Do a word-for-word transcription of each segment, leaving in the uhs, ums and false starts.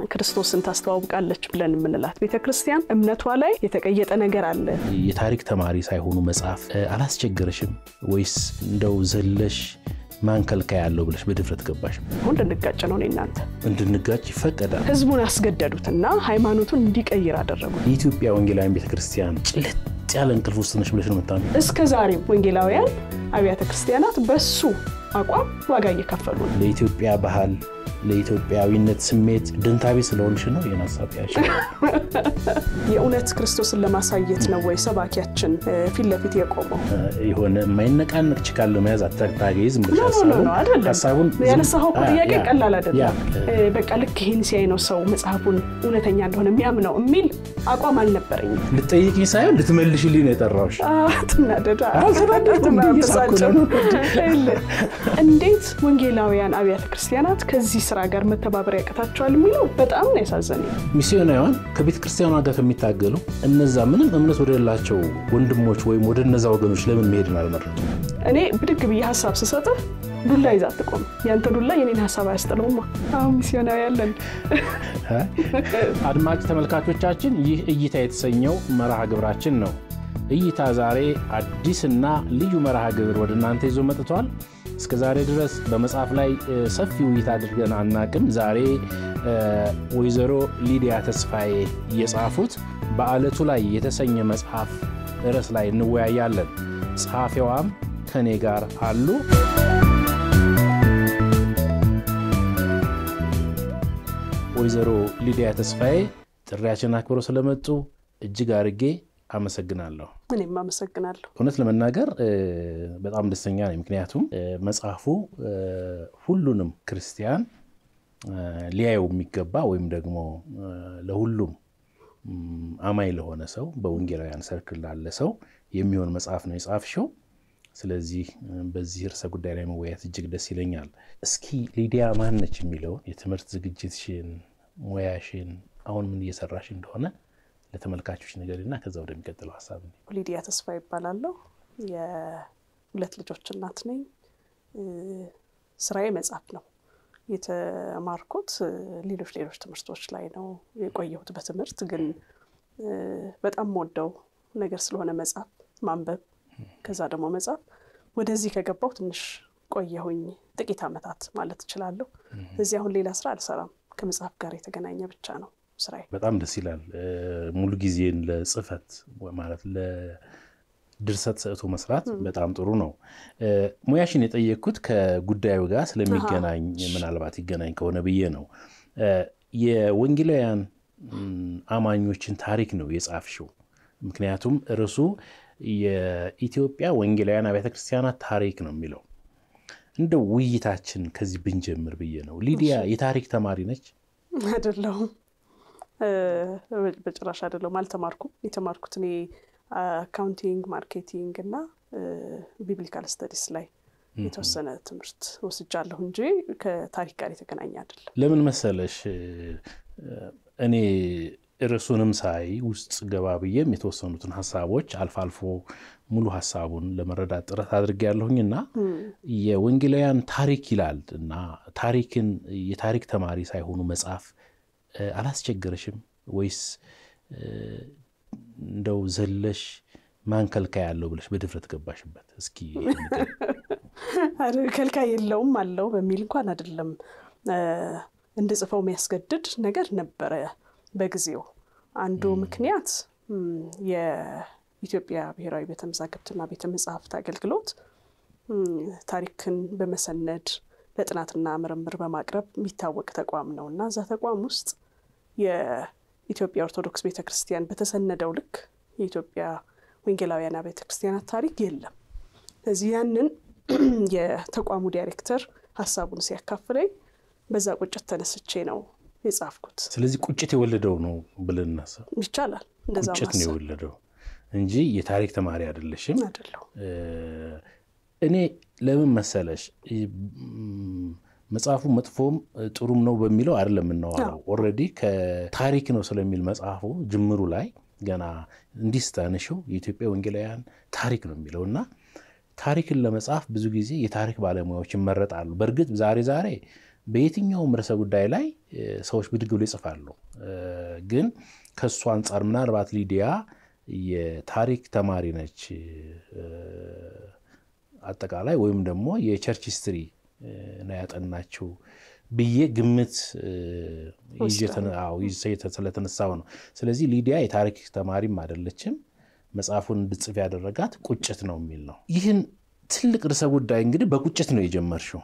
ክርስቶስን ታስተዋውቃለች ብለን ምንላት ቤተክርስቲያን እምነቷ ላይ የተቀየጠ ነገር አለ የታሪክ ተማሪ ሳይሆኑ መጽሐፍ አላስቸገረሽም ወይስ እንደው ዘለሽ ማንከልካ ያለው ብለሽ በድፍረት ገባሽ ሁሉ እንድጋጭ ነው እናንተ እንድንጋጭ ይፈቀዳል ህዝቡን አስገደዱትና ሃይማኖቱን እንዲቀይር አደረጉ የኢትዮጵያ ወንጌላውያን ቤተክርስቲያን ጭልጥ ያለ እንቅልፍ ውስጥ ነሽ ብለሽ ነው መጣን እስከ ዛሬ ወንጌላውያን አብያተ ክርስቲያናት በሱ አቋም ዋጋ እየከፈሉ ነው ለኢትዮጵያ ባህል ለኢትዮጵያዊነት ስሜት ድንታቢ ስለሆንሽ ነው የናሳቢያሽ የኡነት ክርስቶስን ለማሳየት ነው ወይ ሰባኪያችን ፊት ለፊት የቆመው ይሆነ ማይነቃነቅ ችካለ መያዝ አታታገይዝ ምብራሳ ሐሳቡን ያነሳው ጥያቄ ቀላል አይደለም በቃ ልክ ይሄን ሲያይ ነው ሰው መጽሐፉን ኡነተኛ እንደሆነ የሚያምነው እሚል አቋም አልነበረኝ ልጠይቂኝ ሳይሆን ልትመልሽልኝ ነው የጠራውሽ አትናደዳ አልተናደድኩም እንዴት ወንጌላውያን አብያተ ክርስቲያናት ከዚህ ስራ ጋር መተባበር ያቀታቸዋል የሚለው በጣም ነው ያሳዘነኝ ሚስዮናውያን ከቤተ ክርስቲያኗ ጋር ከሚታገሉ እነዛ ምንም እምነት ወደላቸው ወንድሞች ወይም ወደ እነዛ ወገኖች ለምን መሄድን አልመረጡ እኔ ብድግ ብዬ ሐሳብ ስሰጥህ ዱላ ይዛት ቆም ያንተ ዱላ የኔን ሐሳብ አያስጠለውማ አው ሚስዮናዊ ያለን አድማጭ ተመልካቾቻችን ይህ እይታ የተሰኘው መርሃ ግብራችን ነው እይታ ዛሬ አዲስና ልዩ መርሃ ግብር ወደናንተ ይዞ መጥቷል እስከ ዛሬ ድረስ በመጽሐፍ ላይ ሰፊ ውይይት አድርገን አናቅም ዛሬ ወይዘሮ ሊዲያ ተስፋዬ የጻፉት በአለቱ ላይ የተሰኘ መጽሐፍ ርዕስ ላይ እንወያያለን ጸሐፊዋም ከኔ ጋር አሉ ወይዘሮ ሊዲያ ተስፋዬ ጥሪያችንን አክብረው ስለመጡ እጅግ አርጌ አመሰግናለሁ እኔም አመሰግናለሁ እውነት ለመናገር በጣም ደስተኛ ነኝ ምክንያቱም መጽሐፉ ሁሉንም ክርስቲያን ሊያየው የሚገባ ወይም ደግሞ ለሁሉም አማይ ለሆነ ሰው በወንጌላውያን ሰርክል ላለ ሰው የሚሆን መጽሐፍ ነው የጻፍሽው ስለዚህ በዚህ ርዕሰ ጉዳይ ላይ መወያየት እጅግ ደስ ይለኛል እስኪ ሊዲያ ማን ነች የሚለው የትምህርት ዝግጅትሽን ሙያሽን አሁን ምን እየሰራሽ እንደሆነ ለተመልካቾች ነገርና ከዛ ወደሚቀጥለው ሐሳብ ነው ሊዲያ ተስፋ ይባላልው የሁለት ልጆች እናት ነኝ ስራዬ መጽሐፍ ነው የተማርኩት ሌሎች ሌሎች ትምህርቶች ላይ ነው የቆየሁት በትምህርት ግን በጣም ወደው ነገር ስለሆነ መጽሐፍ ማንበብ ከዛ ደግሞ መጽሐፍ ወደዚህ ከገባው ትንሽ ቆየሁኝ ጥቂት አመታት ማለት እችላለሁ እዚህ አሁን ሌላ ስራ አልሰራም ከመጽሐፍ ጋር የተገናኘ ብቻ ነው ስራዬ በጣም ደስ ይላል ሙሉ ጊዜን ለጽፈት ማለት ለድርሰት ሰጥቶ መስራት በጣም ጥሩ ነው ሙያሽን የጠየቅኩት ከጉዳዩ ጋር ስለሚገናኝ ምናልባት ይገናኝ ከሆነ ብዬ ነው የወንጌላውያን አማኞችን ታሪክ ነው የጻፍሽው ምክንያቱም ርዕሱ የኢትዮጵያ ወንጌላውያን አብያተ ክርስቲያናት ታሪክ ነው የሚለው እንደው ውይይታችን ከዚህ ብንጀምር ብዬ ነው ሊዲያ የታሪክ ተማሪ ነች አይደለም በጭራሽ አይደለም አልተማርኩም የተማርኩት እኔ አካውንቲንግ ማርኬቲንግ እና ቢብሊካል ስተዲስ ላይ የተወሰነ ትምህርት ወስጃለሁ እንጂ ከታሪክ ጋር የተገናኘ አይደለም ለምን መሰለሽ እኔ ርዕሱንም ሳይ ውስጥ ገባ ብዬም የተወሰኑትን ሐሳቦች አልፎ አልፎ ሙሉ ሐሳቡን ለመረዳት ጥረት አድርጌያለሁኝና የወንጌላውያን ታሪክ ይላልና ታሪክን የታሪክ ተማሪ ሳይሆኑ መጽሐፍ አላስቸገረሽም ወይስ እንደው ዘለሽ ማንከልካ ያለው ብለሽ በድፍረት ገባሽበት እስኪ አረ ከልካ የለውም አለው በሚል እንኳን አይደለም እንደጽፈው የሚያስገድድ ነገር ነበር በጊዜው አንዱ ምክንያት የኢትዮጵያ ብሔራዊ ቤተ መዛግብትና ቤተ መጻሕፍት አገልግሎት ታሪክን በመሰነድ ለጥናትና ምርምር በማቅረብ የሚታወቅ ተቋም ነውና ዛ ተቋም ውስጥ የኢትዮጵያ ኦርቶዶክስ ቤተክርስቲያን በተሰነደው ልክ የኢትዮጵያ ወንጌላውያን ቤተክርስቲያናት ታሪክ የለም ስለዚህ ያንን የተቋሙ ዳይሬክተር ሐሳቡን ሲያካፍለኝ በዛ ቁጭት ተነስቼ ነው የጻፍኩት ስለዚህ ቁጭት የወለደው ነው ብለናስ ይቻላል እንደዛ ማለት ቁጭት ነው የወለደው እንጂ የታሪክ ተማሪ አይደለሽም አይደለም እኔ ለምን መሰለሽ መጽሐፉ መጥፎም ጥሩም ነው በሚለው አይደለም ነው ኦሬዲ ከታሪክ ነው ስለሚል መጽሐፉ ጅምሩ ላይ ገና እንዲስታነሽው የኢትዮጵያ ወንጌላውያን ታሪክ ነው የሚለውና ታሪክን ለመጻፍ ብዙ ጊዜ የታሪክ ባለሙያዎች ይመረጣሉ በርግጥ ዛሬ ዛሬ በየትኛውም ርዕሰ ጉዳይ ላይ ሰዎች ብድግ ብለው ይጽፋሉ። ግን ከሱ አንፃር ምናልባት ሊዲያ የታሪክ ተማሪ ነች አጠቃላይ ወይም ደግሞ የቸርች ሂስትሪ ነው ያጠናችው ብዬ ግምት ይዤ ስለተነሳው ነው። ስለዚህ ሊዲያ የታሪክ ተማሪም አይደለችም። መጽሐፉን እንድጽፍ ያደረጋት ቁጭት ነው የሚል ነው። ይህን ትልቅ ርዕሰ ጉዳይ እንግዲህ በቁጭት ነው የጀመርሽው።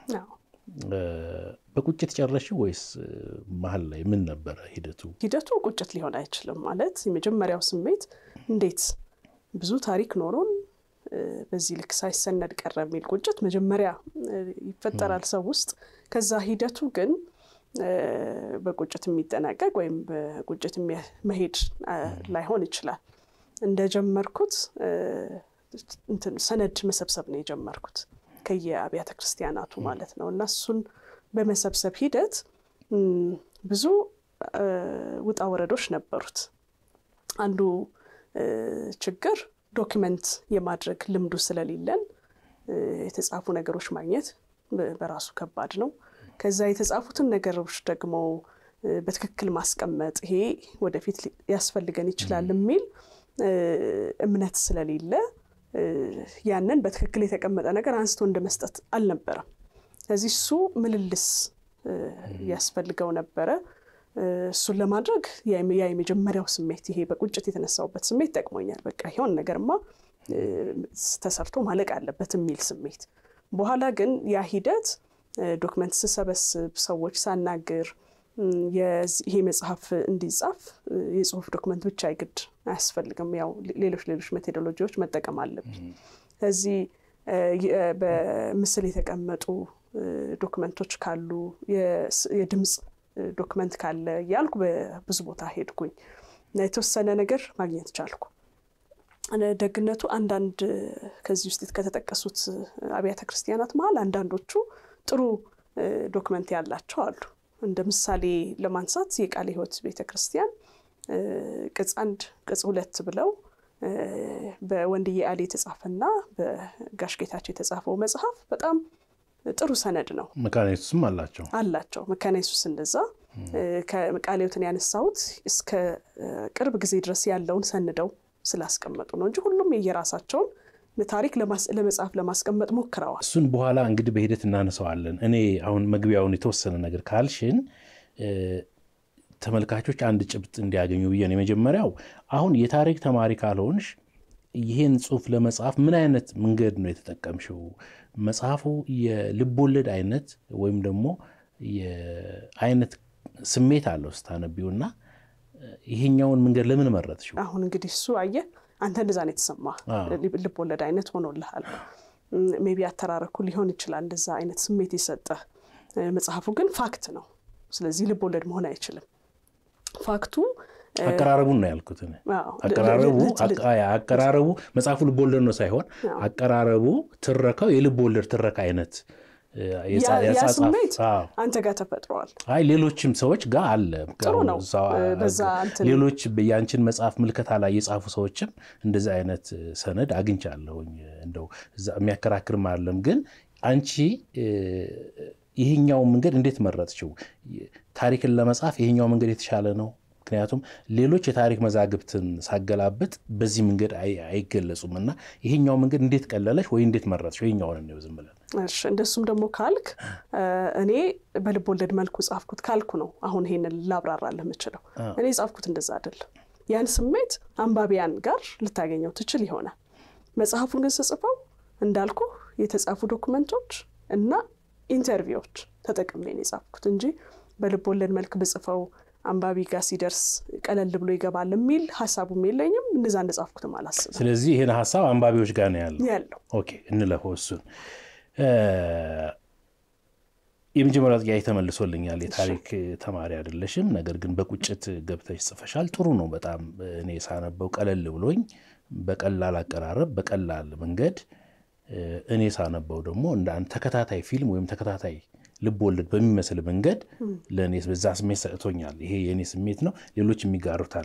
በቁጭት ጨረሽው ወይስ መሀል ላይ ምን ነበር ሂደቱ? ሂደቱ ቁጭት ሊሆን አይችልም። ማለት የመጀመሪያው ስሜት እንዴት ብዙ ታሪክ ኖሮን በዚህ ልክ ሳይሰነድ ቀረ የሚል ቁጭት መጀመሪያ ይፈጠራል ሰው ውስጥ። ከዛ ሂደቱ ግን በቁጭት የሚጠናቀቅ ወይም በቁጭት መሄድ ላይሆን ይችላል። እንደጀመርኩት እንትን ሰነድ መሰብሰብ ነው የጀመርኩት ከየአብያተ ክርስቲያናቱ ማለት ነው። እና እሱን በመሰብሰብ ሂደት ብዙ ውጣ ወረዶች ነበሩት። አንዱ ችግር ዶክመንት የማድረግ ልምዱ ስለሌለን የተጻፉ ነገሮች ማግኘት በራሱ ከባድ ነው። ከዛ የተጻፉትን ነገሮች ደግሞ በትክክል ማስቀመጥ ይሄ ወደፊት ያስፈልገን ይችላል የሚል እምነት ስለሌለ ያንን በትክክል የተቀመጠ ነገር አንስቶ እንደመስጠት አልነበረም። ስለዚህ እሱ ምልልስ ያስፈልገው ነበረ። እሱን ለማድረግ ያ የመጀመሪያው ስሜት ይሄ በቁጭት የተነሳውበት ስሜት ጠቅሞኛል። በቃ ይሄን ነገርማ ተሰርቶ ማለቅ አለበት የሚል ስሜት። በኋላ ግን ያ ሂደት ዶክመንት ሰበስብ ሰዎች ሳናገር ይሄ መጽሐፍ እንዲጻፍ የጽሁፍ ዶክመንት ብቻ አይግድ አያስፈልግም። ያው ሌሎች ሌሎች ሜቶዶሎጂዎች መጠቀም አለብኝ። ስለዚህ በምስል የተቀመጡ ዶክመንቶች ካሉ የድምጽ ዶክመንት ካለ ያልኩ በብዙ ቦታ ሄድኩኝ እና የተወሰነ ነገር ማግኘት ቻልኩ። ደግነቱ አንዳንድ ከዚህ ውስጥ ከተጠቀሱት አብያተ ክርስቲያናት መሃል አንዳንዶቹ ጥሩ ዶክመንት ያላቸው አሉ። እንደ ምሳሌ ለማንሳት የቃለ ሕይወት ቤተክርስቲያን ቅጽ አንድ ቅጽ ሁለት ብለው በወንድዬ አሊ የተጻፈና በጋሽ ጌታቸው የተጻፈው መጽሐፍ በጣም ጥሩ ሰነድ ነው። መካነ ኢየሱስም አላቸው አላቸው መካነ ኢየሱስ እንደዛ ከቃለ ሕይወትን ያነሳውት እስከ ቅርብ ጊዜ ድረስ ያለውን ሰንደው ስላስቀመጡ ነው እንጂ ሁሉም የየራሳቸውን ታሪክ ለመጽሐፍ ለማስቀመጥ ሞክረዋል። እሱን በኋላ እንግዲህ በሂደት እናነሳዋለን። እኔ አሁን መግቢያውን የተወሰነ ነገር ካልሽን ተመልካቾች አንድ ጭብጥ እንዲያገኙ ብዬ ነው። የመጀመሪያው አሁን የታሪክ ተማሪ ካልሆንሽ ይሄን ጽሁፍ ለመጻፍ ምን አይነት መንገድ ነው የተጠቀምሽው? መጽሐፉ የልብ ወለድ አይነት ወይም ደግሞ የአይነት ስሜት አለው ስታነቢውና ይሄኛውን መንገድ ለምን መረጥሽው? አሁን እንግዲህ እሱ አየህ አንተ እንደዛ ነው የተሰማ ልብ ወለድ አይነት ሆኖልሃል። ሜቢ አተራረኩ ሊሆን ይችላል እንደዛ አይነት ስሜት ይሰጣ። መጽሐፉ ግን ፋክት ነው። ስለዚህ ልብ ወለድ መሆን አይችልም። ፋክቱ አቀራረቡን ነው ያልኩት እኔ። አቀራረቡ አቀራረቡ መጽሐፉ ልብ ወለድ ነው ሳይሆን አቀራረቡ ትረካው የልብ ወለድ ትረካ አይነት ያስሜት አንተ ጋር ተፈጥሯል። አይ ሌሎችም ሰዎች ጋር አለ። በዛ አንተ ሌሎች ያንቺን መጽሐፍ ምልከታ ላይ የጻፉ ሰዎችም እንደዛ አይነት ሰነድ አግኝቻለሁኝ። እንደው እዛ የሚያከራክርም አይደለም። ግን አንቺ ይሄኛው መንገድ እንዴት መረጥሽው? ታሪክን ለመጻፍ ይሄኛው መንገድ የተሻለ ነው? ምክንያቱም ሌሎች የታሪክ መዛግብትን ሳገላብጥ በዚህ መንገድ አይገለጹምና ይሄኛው መንገድ እንዴት ቀለለሽ ወይ እንዴት መረጥሽው? ይሄኛው ነው ዝም ብለን እሺ እንደሱም ደግሞ ካልክ እኔ በልብ ወለድ መልኩ ጻፍኩት ካልኩ ነው አሁን ይሄን ላብራራለህ የምችለው። እኔ ጻፍኩት እንደዛ አይደል። ያን ስሜት አንባቢያን ጋር ልታገኘው ትችል ይሆናል። መጽሐፉን ግን ስጽፈው እንዳልኩ የተጻፉ ዶክመንቶች እና ኢንተርቪዎች ተጠቅሜ ነው የጻፍኩት እንጂ በልብ ወለድ መልክ በጽፈው አንባቢ ጋር ሲደርስ ቀለል ብሎ ይገባል የሚል ሐሳቡም የለኝም። እንደዛ እንደጻፍኩትም አላስብም። ስለዚህ ይሄን ሐሳብ አንባቢዎች ጋር ነው ያለው ያለው። ኦኬ እንለፈው እሱን። የመጀመሪያው ጥያቄ ተመልሶልኛል። የታሪክ ተማሪ አይደለሽም፣ ነገር ግን በቁጭት ገብተሽ ጽፈሻል። ጥሩ ነው በጣም። እኔ ሳነበው ቀለል ብሎኝ በቀላል አቀራረብ በቀላል መንገድ እኔ ሳነበው ደግሞ እንደ አንድ ተከታታይ ፊልም ወይም ተከታታይ ልብ ወለድ በሚመስል መንገድ ለኔ በዛ ስሜት ሰጥቶኛል። ይሄ የኔ ስሜት ነው፣ ሌሎች የሚጋሩታል።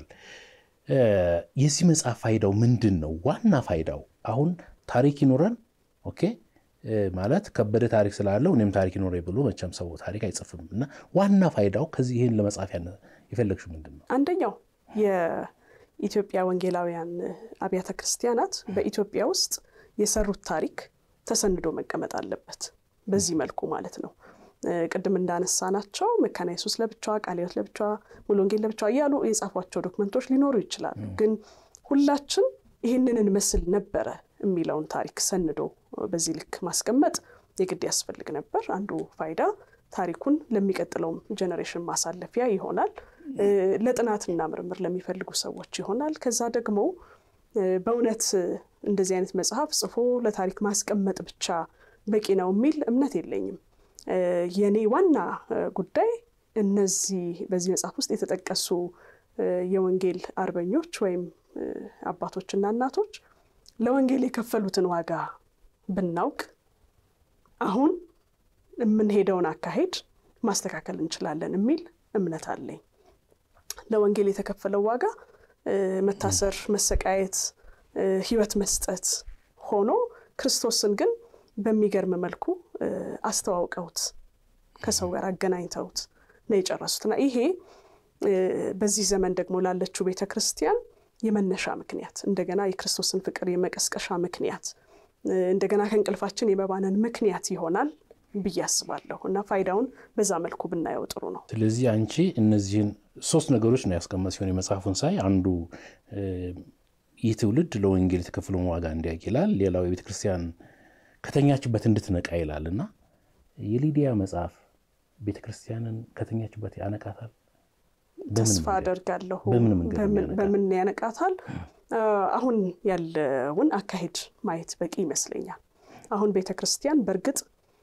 የዚህ መጽሐፍ ፋይዳው ምንድነው? ዋና ፋይዳው አሁን ታሪክ ይኖረን ኦኬ ማለት ከበደ ታሪክ ስላለው እኔም ታሪክ ይኖር ብሎ መቼም ሰው ታሪክ አይጽፍም እና ዋና ፋይዳው ከዚህ ይሄን ለመጻፍ የፈለግሽው ምንድነው? አንደኛው የኢትዮጵያ ወንጌላውያን አብያተ ክርስቲያናት በኢትዮጵያ ውስጥ የሰሩት ታሪክ ተሰንዶ መቀመጥ አለበት። በዚህ መልኩ ማለት ነው። ቅድም እንዳነሳናቸው መካነ ኢየሱስ ለብቻዋ፣ ቃለ ሕይወት ለብቻዋ፣ ሙሉ ወንጌል ለብቻዋ ያሉ የጻፏቸው ዶክመንቶች ሊኖሩ ይችላሉ። ግን ሁላችን ይሄንን እንመስል ነበረ የሚለውን ታሪክ ሰንዶ በዚህ ልክ ማስቀመጥ የግድ ያስፈልግ ነበር። አንዱ ፋይዳ ታሪኩን ለሚቀጥለው ጄኔሬሽን ማሳለፊያ ይሆናል። ለጥናትና ምርምር ለሚፈልጉ ሰዎች ይሆናል። ከዛ ደግሞ በእውነት እንደዚህ አይነት መጽሐፍ ጽፎ ለታሪክ ማስቀመጥ ብቻ በቂ ነው የሚል እምነት የለኝም። የኔ ዋና ጉዳይ እነዚህ በዚህ መጽሐፍ ውስጥ የተጠቀሱ የወንጌል አርበኞች ወይም አባቶችና እናቶች ለወንጌል የከፈሉትን ዋጋ ብናውቅ አሁን የምንሄደውን አካሄድ ማስተካከል እንችላለን የሚል እምነት አለኝ። ለወንጌል የተከፈለው ዋጋ መታሰር፣ መሰቃየት፣ ህይወት መስጠት ሆኖ ክርስቶስን ግን በሚገርም መልኩ አስተዋውቀውት ከሰው ጋር አገናኝተውት ነው የጨረሱትና ይሄ በዚህ ዘመን ደግሞ ላለችው ቤተክርስቲያን የመነሻ ምክንያት እንደገና የክርስቶስን ፍቅር የመቀስቀሻ ምክንያት እንደገና ከእንቅልፋችን የመባነን ምክንያት ይሆናል ብዬ አስባለሁ እና ፋይዳውን በዛ መልኩ ብናየው ጥሩ ነው። ስለዚህ አንቺ እነዚህን ሶስት ነገሮች ነው ያስቀመጥሽው የመጽሐፉን ሳይ አንዱ የትውልድ ለወንጌል የተከፈለውን ዋጋ እንዲያውቅ ይላል። ሌላው የቤተክርስቲያን ከተኛችበት እንድትነቃ ይላልና የሊዲያ መጽሐፍ ቤተክርስቲያንን ከተኛችበት ያነቃታል። ተስፋ አደርጋለሁ። በምን ያነቃታል? አሁን ያለውን አካሄድ ማየት በቂ ይመስለኛል። አሁን ቤተክርስቲያን በርግጥ